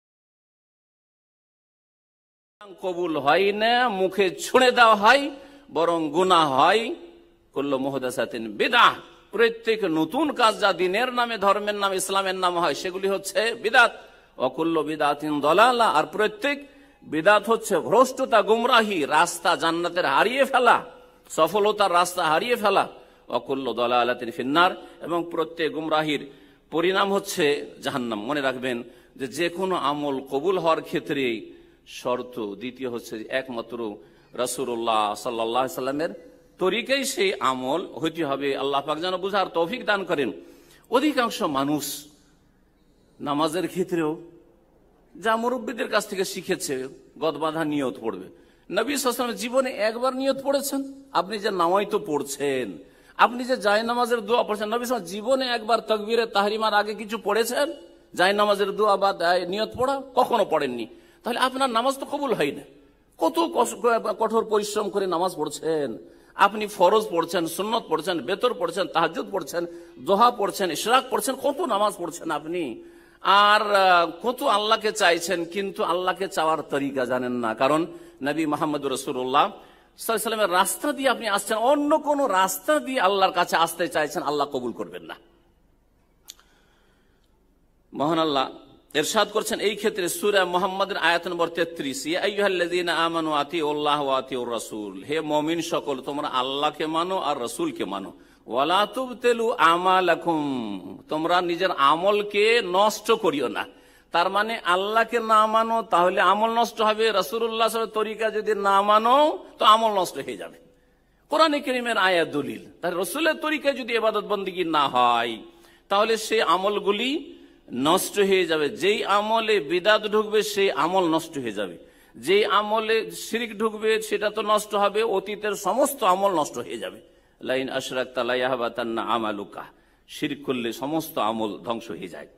কবুল হয় না, মুখে ছুঁড়ে দেওয়া হয়, বরং গুনাহ হয়। কুল্লু মুহদাসাতিন বিদআহ, প্রত্যেক নতুন কাজ যা দিনের নামে, ধর্মের নামে, ইসলামের নাম হয় সেগুলি হচ্ছে বিদআত। ওয়া কুল্লু বিদআতিন দালালাহ, আর প্রত্যেক বিদআত হচ্ছে ভ্রষ্টতা, গুমরাহি, রাস্তা জান্নাতের হারিয়ে ফেলা, সফলতার রাস্তা হারিয়ে ফেলা। ওয়া কুল্লু দালালাতিন ফিন্নার, এবং প্রত্যেক গুমরাহির পরিণাম হচ্ছে জাহান্নাম। মনে রাখবেন যে যে কোনো আমল কবুল হওয়ার ক্ষেত্রে শর্ত দ্বিতীয় হচ্ছে একমাত্র রাসূলুল্লাহ সাল্লাল্লাহু আলাইহি সাল্লামের তরিকায় সেই আমল হইতে হবে। আল্লাহ পাক যেন বুঝার তৌফিক দান করেন। অধিকাংশ মানুষ নামাজের ক্ষেত্রেও যা মুরব্বীদের কাছ থেকে শিখেছে, গদবাঁধা নিয়ত পড়বে। নবী সাল্লাল্লাহু আলাইহি ওয়াসাল্লাম জীবনে একবার নিয়ত পড়েছেন? আপনি যে নামাইতো পড়ছেন, আপনি যে জায় নামাজের দোয়া পড়ছেন, নবী সাল্লাল্লাহু আলাইহি ওয়াসাল্লাম জীবনে একবার তাকবীরে তাহরিমার আগে কিছু পড়েছেন? জায় নামাজের দোয়া বা নিয়ত পড়া কখনো পড়েননি। তাহলে আপনার নামাজ তো কবুল হয় না। কত কঠোর পরিশ্রম করে নামাজ পড়ছেন আপনি, ফরজ পড়ছেন, সুন্নত পড়ছেন, বেতর পড়ছেন, তাহাজ্জুদ পড়ছেন, দোহা পড়ছেন, ইশরাক পড়ছেন, কত নামাজ পড়ছেন আপনি, আর কত আল্লাহকে চাইছেন, কিন্তু আল্লাহকে চাওয়ার তরিকা জানেন না। কারণ নবী মুহাম্মদ রাসূলুল্লাহ সাল্লাল্লাহু আলাইহি ওয়াসাল্লামের রাস্তা দিয়ে আপনি আসছেন, অন্য কোন রাস্তা দিয়ে আল্লাহর কাছে আসতে চাইছেন, আল্লাহ কবুল করবেন না। মহান আল্লাহ ইরশাদ করছেন এই ক্ষেত্রে সূরা মুহাম্মাদের আয়াত নম্বর তেত্রিশ, ইয়া আইয়ুহাল্লাযীনা আমানু আতিউল্লাহ ওয়া আতিউর রাসূল, হে মুমিন সকল তোমরা আল্লাহকে মানো আর রাসূলকে মানো। ওয়ালা তুবতিলু আমালাকুম, তোমরা নিজের আমলকে নষ্ট করিও না। তার মানে আল্লাহকে না মানো তাহলে আমল নষ্ট হবে, রাসূলুল্লাহ সাল্লাল্লাহু আলাইহি ওয়াসাল্লামের তরিকা যদি না মানো তো আমল নষ্ট হয়ে যাবে। কোরআনে কারীমের আয়াত দলিল। তার রাসূলের তরিকায় যদি ইবাদত বন্দেগী না হয় তাহলে সেই আমলগুলি নষ্ট হয়ে যাবে। যেই আমলে বিদআত ঢুকবে সেই আমল নষ্ট হয়ে যাবে, যেই আমলে শিরক ঢুকবে সেটা তো নষ্ট হবে, অতীতের সমস্ত আমল নষ্ট হয়ে যাবে। লাইন আশরাকতা লা ইয়াহবাতান্না আমালুকা, শিরক করলে সমস্ত আমল ধ্বংস হয়ে যায়।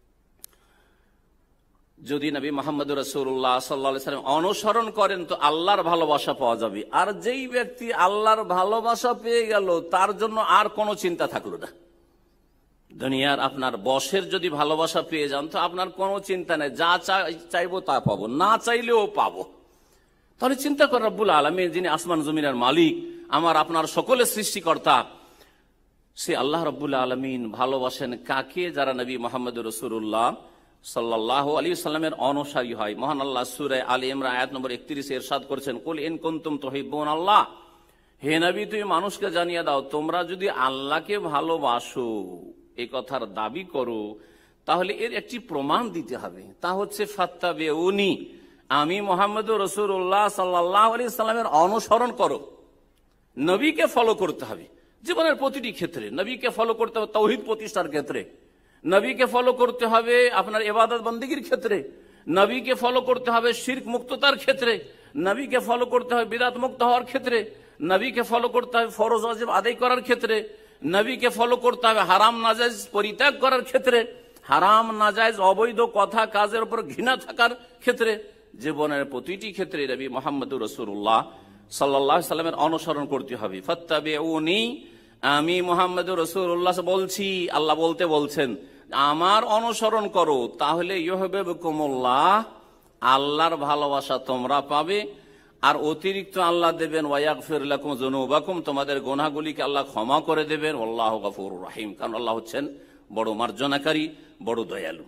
যদি নবী মুহাম্মদ রাসূলুল্লাহ সাল্লাল্লাহু আলাইহি ওয়াসাল্লাম অনুসরণ করেন তো আল্লাহর ভালোবাসা পাওয়া যাবে। আর যেই ব্যক্তি আল্লাহর ভালোবাসা পেয়ে গেল তার জন্য আর কোনো চিন্তা থাকলো না। দুনিয়ার আপনার বসের যদি ভালোবাসা পেয়ে যান তো আপনার কোনো চিন্তা নেই, যা চাইবো তা পাবো, না চাইলেও পাবো। তাহলে চিন্তা করেন রব্বুল আলামিন যিনি আসমান জমিনের মালিক, আমার আপনার সকলের সৃষ্টিকর্তা, সে আল্লাহ রব্বুল আলামিন ভালোবাসেন কাকে? যারা নবী মুহাম্মদ রাসূলুল্লাহ সাল্লাল্লাহু আলাইহি ওয়াসাল্লামের অনুসারী হয়। মহান আল্লাহ সূরা আলী ইমরান আয়াত নম্বর একত্রিশ এ ইরশাদ করেছেন, কুল ইন কুনতুম তুহিব্বুন আল্লাহ, হে নবী তুমি মানুষকে জানিয়ে দাও তোমরা যদি আল্লাহকে ভালোবাসো, এই কথার দাবি করো, তাহলে এর একটি প্রমাণ দিতে হবে, তা হচ্ছে ফাত্তাবিউনি, আমি মুহাম্মদ রাসূলুল্লাহ সাল্লাল্লাহু আলাইহি ওয়াসাল্লামের অনুসরণ করো। নবীকে ফলো করতে হবে জীবনের প্রতিটি ক্ষেত্রে, নবীকে ফলো করতে হবে তাওহীদ প্রতিষ্ঠার ক্ষেত্রে, নবীকে ফলো করতে হবে আপনার ইবাদত বন্দেগীর ক্ষেত্রে, নবীকে ফলো করতে হবে শিরক মুক্ততার ক্ষেত্রে, নবীকে ফলো করতে হবে বিদআত মুক্ত হওয়ার ক্ষেত্রে, নবীকে ফলো করতে হবে ফরজ ওয়াজিব আদায় করার ক্ষেত্রে, নবীকে ফলো করতে হবে হারাম নাজায়েজ পরিত্যাগ করার ক্ষেত্রে, হারাম নাজায়েজ অবৈধ কথা কাজের উপর ঘৃণা থাকার ক্ষেত্রে, জীবনের প্রতিটি ক্ষেত্রে নবী মুহাম্মদুর রাসূলুল্লাহ সাল্লাল্লাহু আলাইহি ওয়াসাল্লামের অনুসরণ করতে হবে। ফাত্তাবিউনি, আমি মুহাম্মদুর রাসূলুল্লাহ বলছি, আল্লাহ বলতে বলছেন আমার অনুসরণ করো, তাহলে ইউহিব্বুকুমুল্লাহ, আল্লাহর ভালোবাসা তোমরা পাবে, আর অতিরিক্ত আল্লাহ দেবেন ওয়ায়াগফির লাকুম যুনুবাকুম, তোমাদের গুনাহগুলিকে আল্লাহ ক্ষমা করে দেবেন, আল্লাহু গফুরুর রহিম, কারণ আল্লাহ হচ্ছেন বড় মার্জনাকারী, বড় দয়ালু।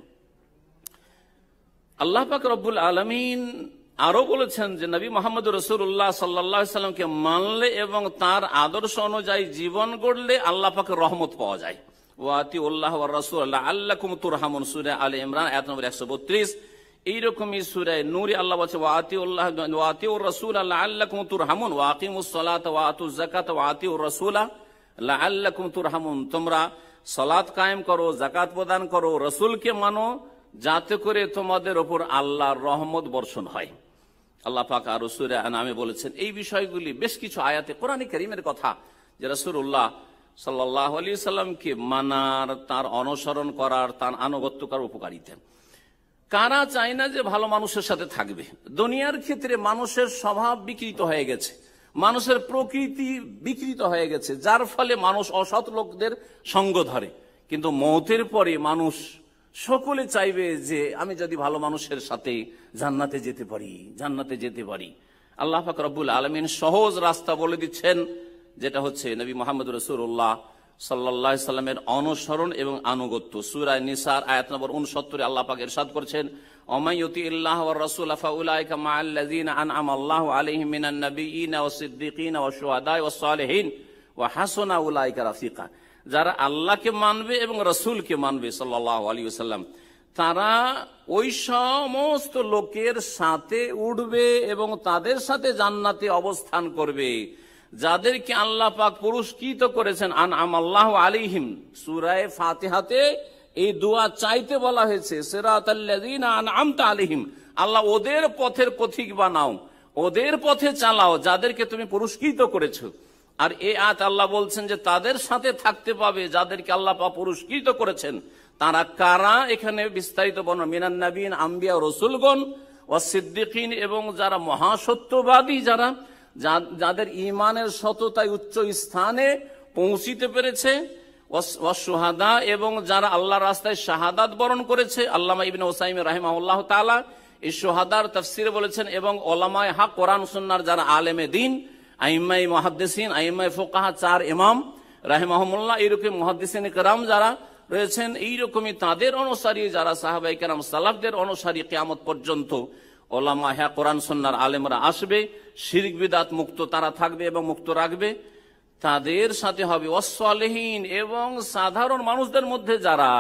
আল্লাহ পাক রব্বুল আলামিন আরো বলেছেন যে নবী মুহাম্মদ রাসূলুল্লাহ সাল্লাল্লাহু আলাইহি ওয়াসাল্লামকে মানলে এবং তার আদর্শ অনুযায়ী জীবন গড়লে আল্লাহ পাকের রহমত পাওয়া যায়। ওয়া আতিউল্লাহ ওয়ার রাসূল লাআল্লাকুম তুরহামুন, সূরা আলে ইমরান আয়াত নম্বর একশো বত্রিশ। এইরকমই সূরা নূরে আল্লাহ বলছে ওয়া আতিউল্লাহ ওয়া আতিউর রাসূল লাআল্লাকুম তুরহামুন ওয়া আকিমুস সালাতা ওয়া আতুজ যাকাতা ওয়া আতিউর রাসূল লাআল্লাকুম তুরহামুন, তোমরা সালাত কায়েম করো, যাকাত প্রদান করো, রাসূলকে মানো, যাতে করে তোমাদের উপর আল্লাহর রহমত বর্ষণ হয়। আল্লাহ পাক আর সূরা আনামে বলেছেন এই বিষয়গুলি বেশ কিছু আয়াতে কোরআনে কারীমের কথা, যে রাসূলুল্লাহ সাল্লাল্লাহু আলাইহি সাল্লামকে মানার, তার অনুসরণ করার, তার আনুগত্য করার উপকারিতা। কারা চায় না যে ভালো মানুষের সাথে থাকবে? দুনিয়ার ক্ষেত্রে মানুষের স্বভাব বিকৃত হয়ে গেছে, মানুষের প্রকৃতি বিকৃত হয়ে গেছে, যার ফলে মানুষ অসৎ লোকদের সঙ্গ ধরে। কিন্তু মওতের পরে মানুষ সকলে চাইবে যে আমি যদি ভালো মানুষের সাথে জান্নাতে যেতে পারি, জান্নাতে যেতে পারি। আল্লাহ পাক রব্বুল আলামিন সহজ রাস্তা বলে দিচ্ছেন, যেটা হচ্ছে নবী মুহাম্মদ রাসূলুল্লাহ সাল্লাল্লাহু আলাইহি সাল্লামের অনুসরণ এবং আনুগত্য। সূরা নিসার আয়াত নম্বর উনসত্তর আল্লাহ পাক ইরশাদ করছেন, ওয়া ইউতিল্লাহ ওয়ার রাসূল ফাউলাইকা মাআল্লাযীনা আনআমা আল্লাহু আলাইহিম মিনান নাবিয়্যিনা ওয়াস সিদ্দীকিনা ওয়াশ শুহাদা'i ওয়াস সালিহিন ওয়া হাসুনা উলাইকা রাফিকা। যারা আল্লাহকে মানবে এবং রাসূলকে মানবে সাল্লাল্লাহু আলাইহি ওয়াসাল্লাম, তারা ওই সমস্ত লোকের সাথে উঠবে এবং তাদের সাথে জান্নাতে অবস্থান করবে যাদেরকে আল্লাহ পাক পুরস্কৃত করেছেন। আনআম আল্লাহু আলাইহিম, সূরা ফাতিহাতে এই দোয়া চাইতে বলা হয়েছে, সিরাতাল্লাযীনা আনআমতা আলাইহিম, আল্লাহ ওদের পথের পথিক বানাও, ওদের পথে চালাও যাদেরকে তুমি পুরস্কৃত করেছো। আর এই আয়াত আল্লাহ বলছেন যে তাদের সাথে থাকতে পাবে যাদেরকে আল্লাহ পাক পুরস্কৃত করেছেন। তারা কারা? এখানে বিস্তারিত বর্ণনা, মিনান নাবিয়িন, আম্বিয়া ও রাসূলগণ, ওয়াস সিদ্দীকিন, এবং যারা মহাসত্যবাদী, যারা যাদের ঈমানের সততায় উচ্চ স্থানে পৌঁছিতে পেরেছে, ওয়াস শুহাদা, এবং যারা আল্লাহর রাস্তায় শাহাদাত বরণ করেছে। আল্লামা ইবনে উসাইমিন রাহিমাহুল্লাহ তাআলা এই শুহাদার তাফসীরে বলেছেন, এবং ওলামায়ে হক, কোরআন সুন্নাহর যারা আলেমে দ্বীন, আইম্মায়ে মুহাদ্দিসিন, আইম্মায়ে ফুকাহা, চার ইমাম রাহিমাহুমুল্লাহ, এইরকম মুহাদ্দিসিন কিরাম যারা রয়েছেন, এইরকমই তাদের অনুসারী যারা সাহাবায়ে কেরাম সালাফদের অনুসারী, কিয়ামত পর্যন্ত ওলামা হ্যাঁ কোরআন সুন্নাহর আলেমরা আসবে, শিরক বিদআত মুক্ত তারা থাকবে এবং মুক্ত রাখবে, তাদের সাথে হবে ওয়াস-সালিহিন, এবং সাধারণ মানুষদের মধ্যে যারা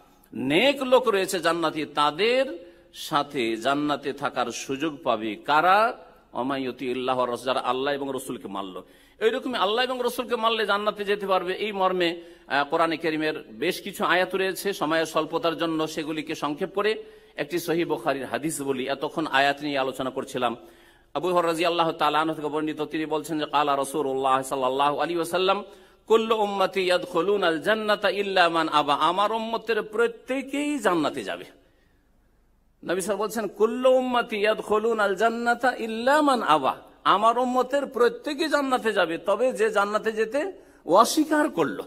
নেক লোক রয়েছে জান্নাতি, তাদের সাথে জান্নাতে থাকার সুযোগ পাবে। কারা? ওয়া ইউতিল্লাহ ওয়ার রাসূল, যারা আল্লাহ এবং রাসূলকে মানলো। এইরকমই আল্লাহ এবং রাসূলকে মানলে জান্নাতে যেতে পারবে। এই মর্মে কোরআনে কারীমের বেশ কিছু আয়াত রয়েছে, সময়ের স্বল্পতার জন্য সেগুলিকে সংক্ষেপ করে একটি সহিহ বুখারীর হাদিস বলি। এতক্ষণ আয়াত নিয়ে আলোচনা করছিলাম। আবু হুরায়রা রাদিয়াল্লাহু তাআলা আনহু থেকে বর্ণিত, তিনি বলছেন যে ক্বালা রাসূলুল্লাহ সাল্লাল্লাহু আলাইহি ওয়াসাল্লাম, কুল্লু উম্মতি ইয়াদখুলুনাল জান্নাতা ইল্লা মান আবা, আমার উম্মতের প্রত্যেকেই জান্নাতে যাবে। নবী সাল্লাল্লাহু বলছেন, কুল্লু উম্মতি ইয়াদখুলুনাল জান্নাতা ইল্লা মান আবা, আমার উম্মতের প্রত্যেকেই জান্নাতে যাবে, তবে যে জান্নাতে যেতে অস্বীকার করলো।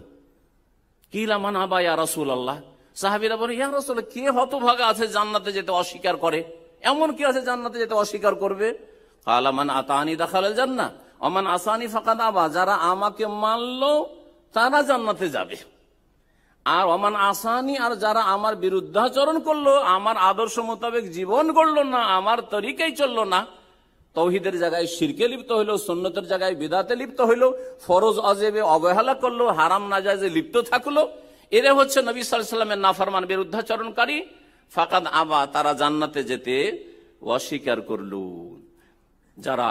কিলা মান আবা ইয়া রাসূলুল্লাহ, সাহাবীরা বলে, ইয়া রাসূলুল্লাহ, কে হতভাগা আছে জান্নাতে যেতে অস্বীকার করে? এমন কি আছে জান্নাতে যেতে অস্বীকার করবে? ক্বালা মান আতানি দাখালাল জান্নাহ ওয়া মান আসানি ফাকাদ আবা, যারা আমাকে মানলো তারা জান্নাতে যাবে, আর ওয়া মান আসানি, আর যারা আমার বিরুদ্ধাচরণ করলো, আমার আদর্শ মোতাবেক জীবন গড়লো না, আমার তরিকায় চললো না, তাওহীদের জায়গায় শিরকে লিপ্ত হইলো, সুন্নতের জায়গায় বিদআতে লিপ্ত হইলো, ফরজ ওয়াজিবে অবহেলা করলো, হারাম নাজায়েজে লিপ্ত থাকলো, এরা হচ্ছে নবী সাল্লাল্লাহু আলাইহি ওয়াসাল্লামের নাফরমান বিরুদ্ধাচরণকারী, ফাকাদ আবা, তারা জান্নাতে যেতে অস্বীকার করলো। যারা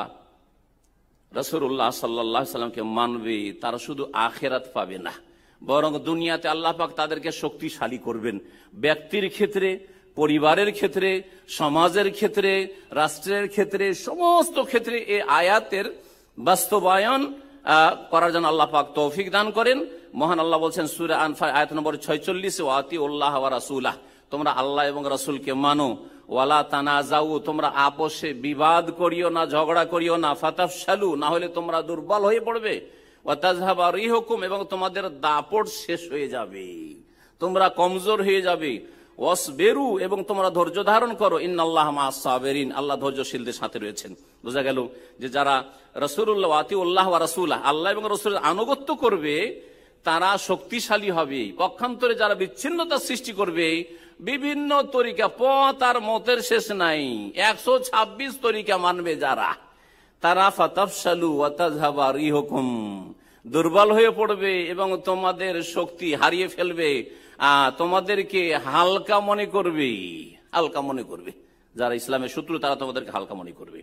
রাসূলুল্লাহ সাল্লাল্লাহু আলাইহি ওয়াসাল্লামকে মানবে তারা শুধু আখিরাত পাবে না, বরং দুনিয়াতে আল্লাহ পাক তাদেরকে শক্তিশালী করবেন। ব্যক্তির ক্ষেত্রে, পরিবারের ক্ষেত্রে, সমাজের ক্ষেত্রে, রাষ্ট্রের ক্ষেত্রে, সমস্ত ক্ষেত্রে এই আয়াতের বাস্তবায়ন করার জন্য আল্লাহ পাক তৌফিক দান করেন। মহান আল্লাহ বলছেন সূরা আনফাল আয়াত নম্বর ছয়চল্লিশ, ওয়া আতিউল্লাহ ওয়া রাসূলাহ, তোমরা আল্লাহ এবং রাসূলকে মানো, ওয়ালা তানাজাউ, তোমরা আপোষে বিবাদ করিও না, ঝগড়া করিও না, ফাতাফশালু, না হলে তোমরা দুর্বল হয়ে পড়বে, ওয়া তাযহাবা রিহুকুম, এবং তোমাদের দাপট শেষ হয়ে যাবে, তোমরা কমজোর হয়ে যাবে, ওয়াসবিরু, এবং তোমরা ধৈর্য ধারণ করো, ইন্নাল্লাহা মা'আস সাবিরিন, আল্লাহ ধৈর্যশীলদের সাথে রয়েছেন। বোঝা গেল যে যারা রাসূলুল্লাহ আতিউল্লাহ ওয়া রাসূলাহ, আল্লাহ এবং রাসূলের আনুগত্য করবে তারা শক্তিশালী হবে। পক্ষান্তরে যারা বিচ্ছিন্নতা সৃষ্টি করবে, বিভিন্ন তরিকা, পথ আর মতের শেষ নাই, একশো ছাব্বিশ তরিকা মানবে যারা, তারা ফাতাফশালু ওয়া তাযহাবা রিহুকুম, দুর্বল হয়ে পড়বে এবং তোমাদের শক্তি হারিয়ে ফেলবে, তোমাদেরকে হালকা মনে করবে, হালকা মনে করবে। যারা ইসলামের শত্রু তারা তোমাদেরকে হালকা মনে করবে।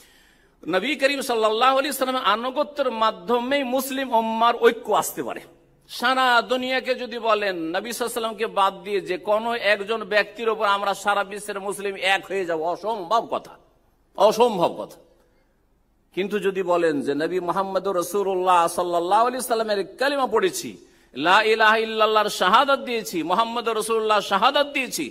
নবী করিম সাল্লাল্লাহু আলাইহি ওয়াসাল্লামের আনুগত্যের মাধ্যমে মুসলিম উম্মার ঐক্য আসতে পারে। সারা দুনিয়াকে যদি বলেন নবী সাল্লাল্লাহু আলাইহি ওয়াসাল্লামকে বাদ দিয়ে যে কোনো একজন ব্যক্তির উপর আমরা সারা বিশ্বের মুসলিম এক হয়ে যাব, অসম্ভব কথা, অসম্ভব কথা। কিন্তু যদি বলেন যে নবী মুহাম্মদুর রাসূলুল্লাহ সাল্লাল্লাহু আলাইহি ওয়াসাল্লামের কালিমা পড়েছি, লা ইলাহা ইল্লাল্লাহর শাহাদাত দিয়েছি, মুহাম্মদুর রাসূলুল্লাহ শাহাদাত দিয়েছি,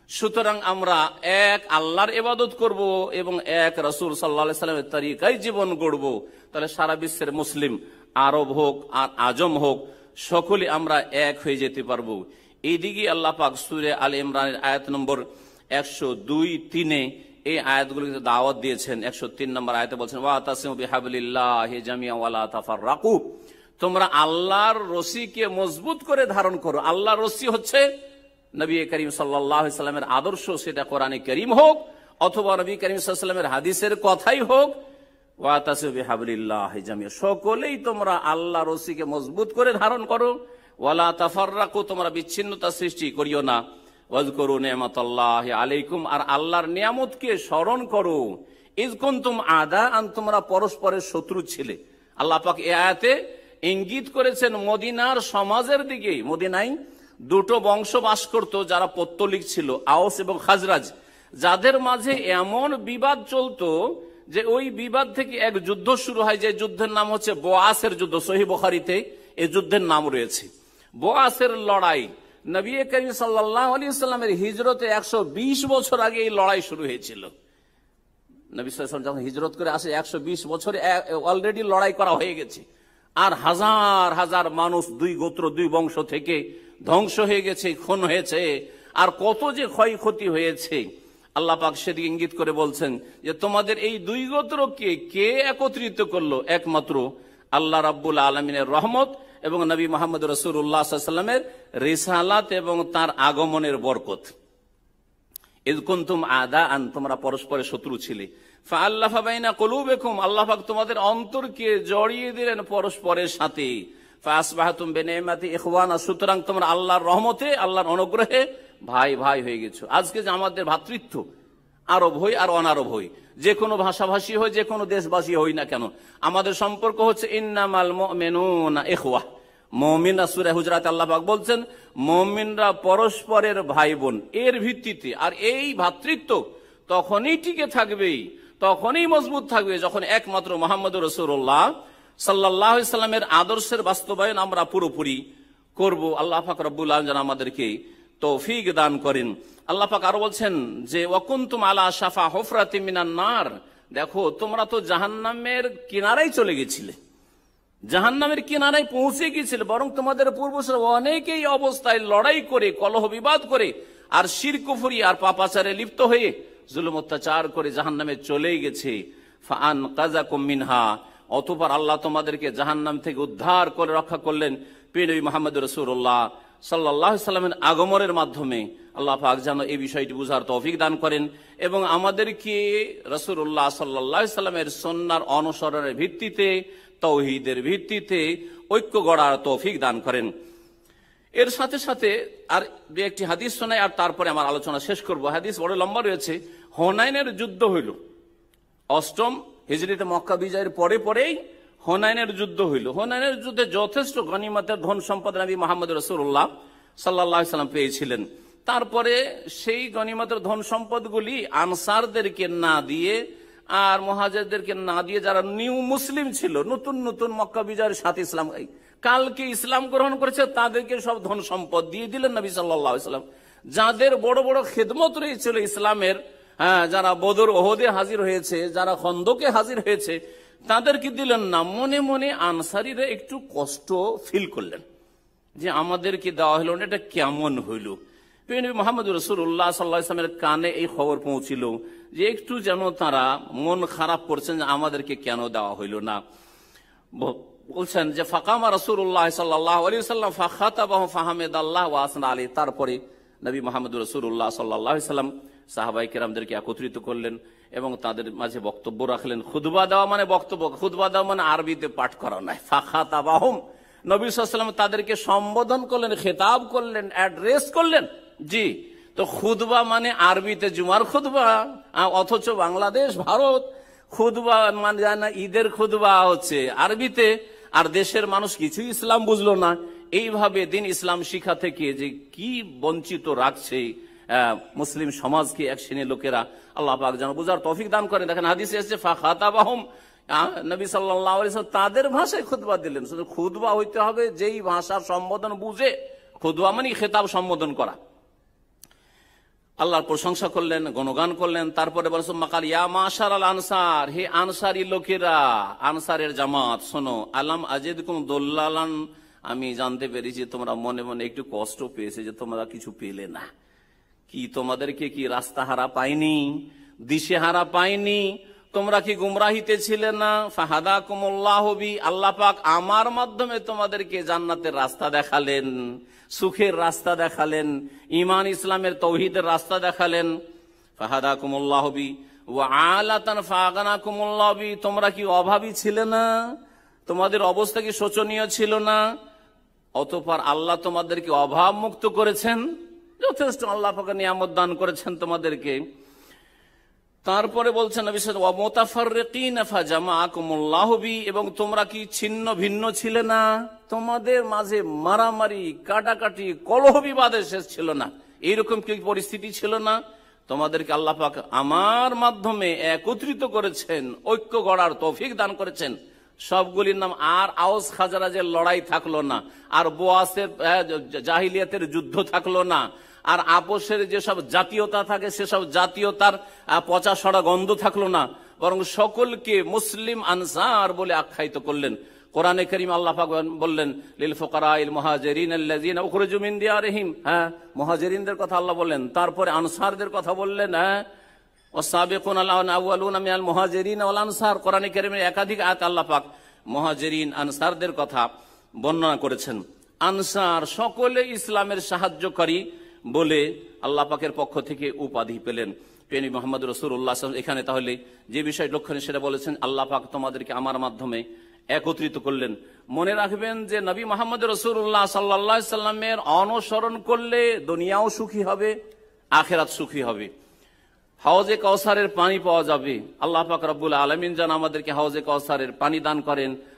সুতরাং আমরা এক আল্লাহর ইবাদত করব এবং এক রাসূল সাল্লাল্লাহু আলাইহি সাল্লামের তরিকায় জীবন গড়ব। তাহলে সারা বিশ্বের মুসলিম, আরব হোক আর আজম হোক, সকলে আমরা এক হয়ে যেতে পারবো। এইদিকে আল্লাহ পাক সূরা আলে ইমরানের আয়াত নম্বর একশো দুই তিনে এই আয়াতগুলোকে দাওয়াত দিয়েছেন। একশো তিন নম্বর আয়াতে বলছেন, ওয়াতাসিমু বিহাবলিল্লাহি জামিআ ওয়ালা তাফাররাকু, তোমরা আল্লাহর রশিকে মজবুত করে ধারণ করো। আল্লাহর রশি হচ্ছে নবী করিম সাল্লাল্লাহু আলাইহি সাল্লামের আদর্শ, সেটা কোরআনে কারীম হোক অথবা নবী করিম সাল্লাল্লাহু আলাইহি সাল্লামের হাদিসের কথাই হোক। ওয়াতাসিমু বিহাবলিল্লাহি জামিআ, সকলেই তোমরা আল্লাহর রশিকে মজবুত করে ধারণ করো। ওয়ালা তাফাররাকু, তোমরা বিচ্ছিন্নতা সৃষ্টি করিও না। ওয়াজকুরু নি'মাতাল্লাহি আলাইকুম, আর আল্লাহর নিয়ামতকে স্মরণ করো। ইয কুনতুম আদাআন, তোমরা পরস্পরের শত্রু ছিলে। আল্লাহ পাক এই আয়াতে ইঙ্গিত করেছেন মদিনার সমাজের দিকে। মদিনায় দুটো বংশ বাস করত যারা পৌত্তলিক ছিল, আওস এবং খাজরাজ, যাদের মাঝে এমন বিবাদ চলতো যে ওই বিবাদ থেকে এক যুদ্ধ শুরু হয়, যে যুদ্ধের নাম হচ্ছে বোয়াসের যুদ্ধ। সহিহ বুখারীতে এই যুদ্ধের নাম রয়েছে। বোয়াসের লড়াই নবী করিম সাল্লাল্লাহু আলাইহি ওয়াসাল্লামের হিজরতে একশো বিশ বছর আগে এই লড়াই শুরু হয়েছিল। নবী সাল্লাল্লাহু আলাইহি ওয়াসাল্লাম যখন হিজরত করে আসে একশো বিশ বছরে অলরেডি লড়াই করা হয়ে গেছে, আর হাজার হাজার মানুষ দুই গোত্র দুই বংশ থেকে ধ্বংস হয়ে গেছে, খুন হয়েছে, আর কত যে ক্ষয়ক্ষতি হয়েছে। আল্লাহ পাক সেদিকে ইঙ্গিত করে বলছেন যে তোমাদের এই দুই গোত্রকে কে একত্রিত করলো? একমাত্র আল্লাহ রাব্বুল আলামিনের রহমত এবং নবী মুহাম্মদ রাসূলুল্লাহ সাল্লাল্লাহু আলাইহি ওয়াসাল্লামের রিসালাত এবং তার আগমনের বরকত। ইয কুনতুম আদাআন, তোমরা পরস্পরের শত্রু ছিলে। ফাআল্লাফা বাইনা কুলুবিকুম, আল্লাহ পাক তোমাদের অন্তরকে জড়িয়ে দিলেন পরস্পরের সাথে। ফাআসবাহতুম বিনি'মাতি ইখওয়ানা, সুতরাং তোমরা আল্লাহর রহমতে, আল্লাহর অনুগ্রহে ভাই ভাই হয়ে গেছো। আজকে যে আমাদের ভ্রাতৃত্ব, আরব হই আর অনারব হই, যে কোনো ভাষাভাষী হই, যে কোনো দেশবাসী হই না কেন, আমাদের সম্পর্ক হচ্ছে ইন্নামাল মুমিনুনা ইখওয়া। মুমিনরা সূরা হুজরাতে আল্লাহ পাক বলছেন মুমিনরা পরস্পরের ভাই বোন, এর ভিত্তিতে। আর এই ভ্রাতৃত্ব তখনই টিকে থাকবে, তখনই মজবুত থাকবে যখন একমাত্র মুহাম্মদুর রাসূলুল্লাহ সাল্লাল্লাহু আলাইহি সাল্লামের আদর্শের বাস্তবায়ন আমরা পুরোপুরি করব। আল্লাহ পাক রব্বুল আলামিন যেন আমাদেরকে তৌফিক দান করেন। আল্লাহ পাক আরো বলছেন যে ওয়াকুনতুম আলা শাফা হুফরাতিম মিনান নার, দেখো তোমরা তো জাহান্নামের কিনারায় চলে গেছিলে, জাহান্নামের কিনারায় পৌঁছে গিয়েছিলে, বরং তোমাদের পূর্বসূরি অনেকেই অবস্থায় লড়াই করে, কলহ বিবাদ করে, আর শিরক কুফরি আর পাপাচারে লিপ্ত হয়ে জুলুম অত্যাচার করে জাহান্নামে চলে গেছে। ফাআন কাযাকুম মিনহা, অতঃপর আল্লাহ তোমাদেরকে জাহান্নাম থেকে উদ্ধার করে রক্ষা করলেন প্রিয় নবী মুহাম্মদ রাসূলুল্লাহ সাল্লাল্লাহু আলাইহি সাল্লামের আগমনের মাধ্যমে। আল্লাহ পাক যেন এই বিষয়টি বুঝার তৌফিক দান করেন এবং আমাদেরকে রাসূলুল্লাহ সাল্লাল্লাহু আলাইহি সাল্লামের সুন্নাহর অনুসরণের ভিত্তিতে, তাওহীদের ভিত্তিতে ঐক্য গড়ার তৌফিক দান করেন। এর সাথে সাথে আর দু একটি হাদিস শোনাই, আর তারপরে আমার আলোচনা শেষ করব। হাদিস বড় লম্বা রয়েছে। হুনাইনের যুদ্ধ হইল অষ্টম হিজরিতে, মক্কা বিজয়ের পরে পরেই হুনাইনের যুদ্ধ হইল। হুনাইনের যুদ্ধে যথেষ্ট গনিমতের ধন সম্পদ নবী মুহাম্মদ রাসূলুল্লাহ সাল্লাল্লাহু আলাইহি সাল্লাম পেয়েছিলেন। তারপরে সেই গনিমতের ধন সম্পদগুলি আনসারদেরকে না দিয়ে আর মুহাজিরদেরকে না দিয়ে, যারা নিউ মুসলিম ছিল, নতুন নতুন মক্কা বিজয়ের সাথে ইসলাম কালকে ইসলাম গ্রহণ করেছে, তাদেরকে সব ধন সম্পদ দিয়ে দিলেন নবী সাল্লাল্লাহু আলাইহি সাল্লাম। যাদের বড় বড় খেদমত রয়েছিল ইসলামের, হ্যাঁ, যারা বদর ওহদে হাজির হয়েছে, যারা খন্দকে হাজির হয়েছে, তাদেরকে দিলেন না। মনে মনে আনসারীরা একটু কষ্ট ফিল করলেন যে আমাদেরকে দেওয়া হলো না, এটা কেমন হইল। প্রিয় নবী মুহাম্মদ রাসূলুল্লাহ সাল্লাল্লাহু আলাইহি ওয়াসাল্লামের কানে এই খবর পৌঁছিল যে একটু যেন তারা মন খারাপ করছেন যে আমাদেরকে কেন দেওয়া হইল না। বলছেন যে ফাকামা রাসূলুল্লাহ সাল্লাল্লাহু আলাইহি ওয়াসাল্লাম ফাখাতাবাহু ফাহামিদাল্লাহ ওয়া আসনা আলাইহি, তারপরে নবী মুহাম্মদ রাসূলুল্লাহ সাল্লাল্লাহু আলাইহি ওয়াসাল্লাম সাহাবায়ে কেরামদেরকে একত্রিত করলেন এবং তাদের মাঝে বক্তব্য রাখলেন। খুতবা দেওয়া মানে বক্তব্য, খুতবা দেওয়া মানে আরবিতে পাঠ করা নয়। ফাখাতাবাহুম, নবী সাল্লাল্লাহু আলাইহি ওয়াসাল্লাম তাদেরকে সম্বোধন করলেন, খেতাব করলেন, অ্যাড্রেস করলেন। জি, তো খুতবা মানে আরবিতে জুমার খুতবা, অথচ বাংলাদেশ ভারত খুতবা মানে যায় না ঈদের খুতবা হচ্ছে আরবিতে, আর দেশের মানুষ কিছুই ইসলাম বুঝলো না। এইভাবে দিন ইসলাম শিক্ষা থেকে যে কি বঞ্চিত রাখছে মুসলিম সমাজকে এক শ্রেণীর লোকেরা, আল্লাহ পাক যেন বুঝার তৌফিক দান করেন। দেখেন হাদিসে এসেছে ফাখাতাবাহুম, নবী সাল্লাল্লাহু আলাইহি ওয়াসাল্লাম তাদের ভাষায় খুতবা দিলেন। শুধু খুতবা হইতে হবে যেই ভাষার সম্বোধন বুঝে, খুতবা মানে খেতাব সম্বোধন করা। আল্লাহর প্রশংসা করলেন, গণগান করলেন। তারপরে বলছেন মাকাল ইয়া মাশার আল আনসার, হে আনসারি লোকেরা, আনসারের জামাত শোনো, আলাম আজিদকুম দুল্লালান, আমি জানতে পেরেছি তোমরা মনে মনে একটু কষ্ট পেয়েছে যে তোমরা কিছু পেলে না। কি তোমাদেরকে কি রাস্তাহারা পাইনি, দিশেহারা পাইনি? তোমরা কি গুমরাহিতে ছিলে না? ফাহাদাকুমুল্লাহু বি, আল্লাহ পাক আমার মাধ্যমে তোমাদেরকে জান্নাতের রাস্তা দেখালেন, সুখের রাস্তা দেখালেন, ঈমান ইসলামের তৌহিদের রাস্তা দেখালেন। ফাহাদাকুমুল্লাহু বি ওয়া আলাতান ফাগানাকুমুল্লাহু বি, তোমরা কি অভাবী ছিলে না? তোমাদের অবস্থা কি শোচনীয় ছিল না? অতঃপর আল্লাহ তোমাদেরকে অভাব মুক্ত করেছেন, যথেষ্ট আল্লাহ পাক নিয়ামত দান করেছেন তোমাদেরকে। তারপরে বলছেন নবী সাল্লাল্লাহু আলাইহি ওয়া মুতাফাররিকিনা ফাজামাআকুমুল্লাহু বি, এবং তোমরা কি ছিন্ন ভিন্ন ছিলে না? তোমাদের মাঝে মারামারি, কাটাকাটি, কলহ বিবাদের শেষ ছিল না, এইরকম কি পরিস্থিতি ছিল না? তোমাদেরকে আল্লাহ পাক আমার মাধ্যমে একত্রিত করেছেন, ঐক্য গড়ার তৌফিক দান করেছেন। সবগুলির নাম আর আওস খাজরাজের লড়াই থাকলো না, আর বোয়াসের জাহিলিয়াতের যুদ্ধ থাকলো না, আর আপোষের যেসব জাতীয়তা থাকে সেসব জাতীয়তার পচা সড়া গন্ধ থাকলো না, বরং সকলকে মুসলিম আনসার বলে আখ্যায়িত করলেন। কোরআনে কারীম আল্লাহ পাক বললেন লিল ফুকারাইল মুহাজিরিন আল্লাযিনা উখরিজু মিন দিয়ারিহিম, হ্যাঁ মুহাজিরিনদের কথা আল্লাহ বললেন, তারপরে আনসারদের কথা বললেন, হ্যাঁ ওয়াসাবিকুন আল-আউয়ালুনা মিনাল মুহাজিরিন ওয়াল আনসার। কোরআনে কারীমের একাধিক আয়াত আল্লাহ পাক মুহাজিরিন আনসারদের কথা বর্ণনা করেছেন। আনসার সকলে ইসলামের সাহায্যকারী বলে আল্লাহ পাকের পক্ষ থেকে উপাধি পেলেন। প্রিয় মুহাম্মদ রাসূলুল্লাহ এখানে তাহলে যে বিষয় লক্ষণীয় সেটা বলেছেন, আল্লাহ পাক তোমাদেরকে আমার মাধ্যমে একত্রিত করলেন। মনে রাখবেন যে নবী মুহাম্মদ রাসূলুল্লাহ সাল্লাল্লাহু আলাইহি সাল্লামের অনুসরণ করলে দুনিয়াও সুখী হবে, আখিরাত সুখী হবে। হাউজে কাউসারের পানি পাওয়া যাবে। আল্লাহ পাক রব্বুল আলামিন যেন আমাদেরকে হাউজে কাউসারের পানি দান করেন।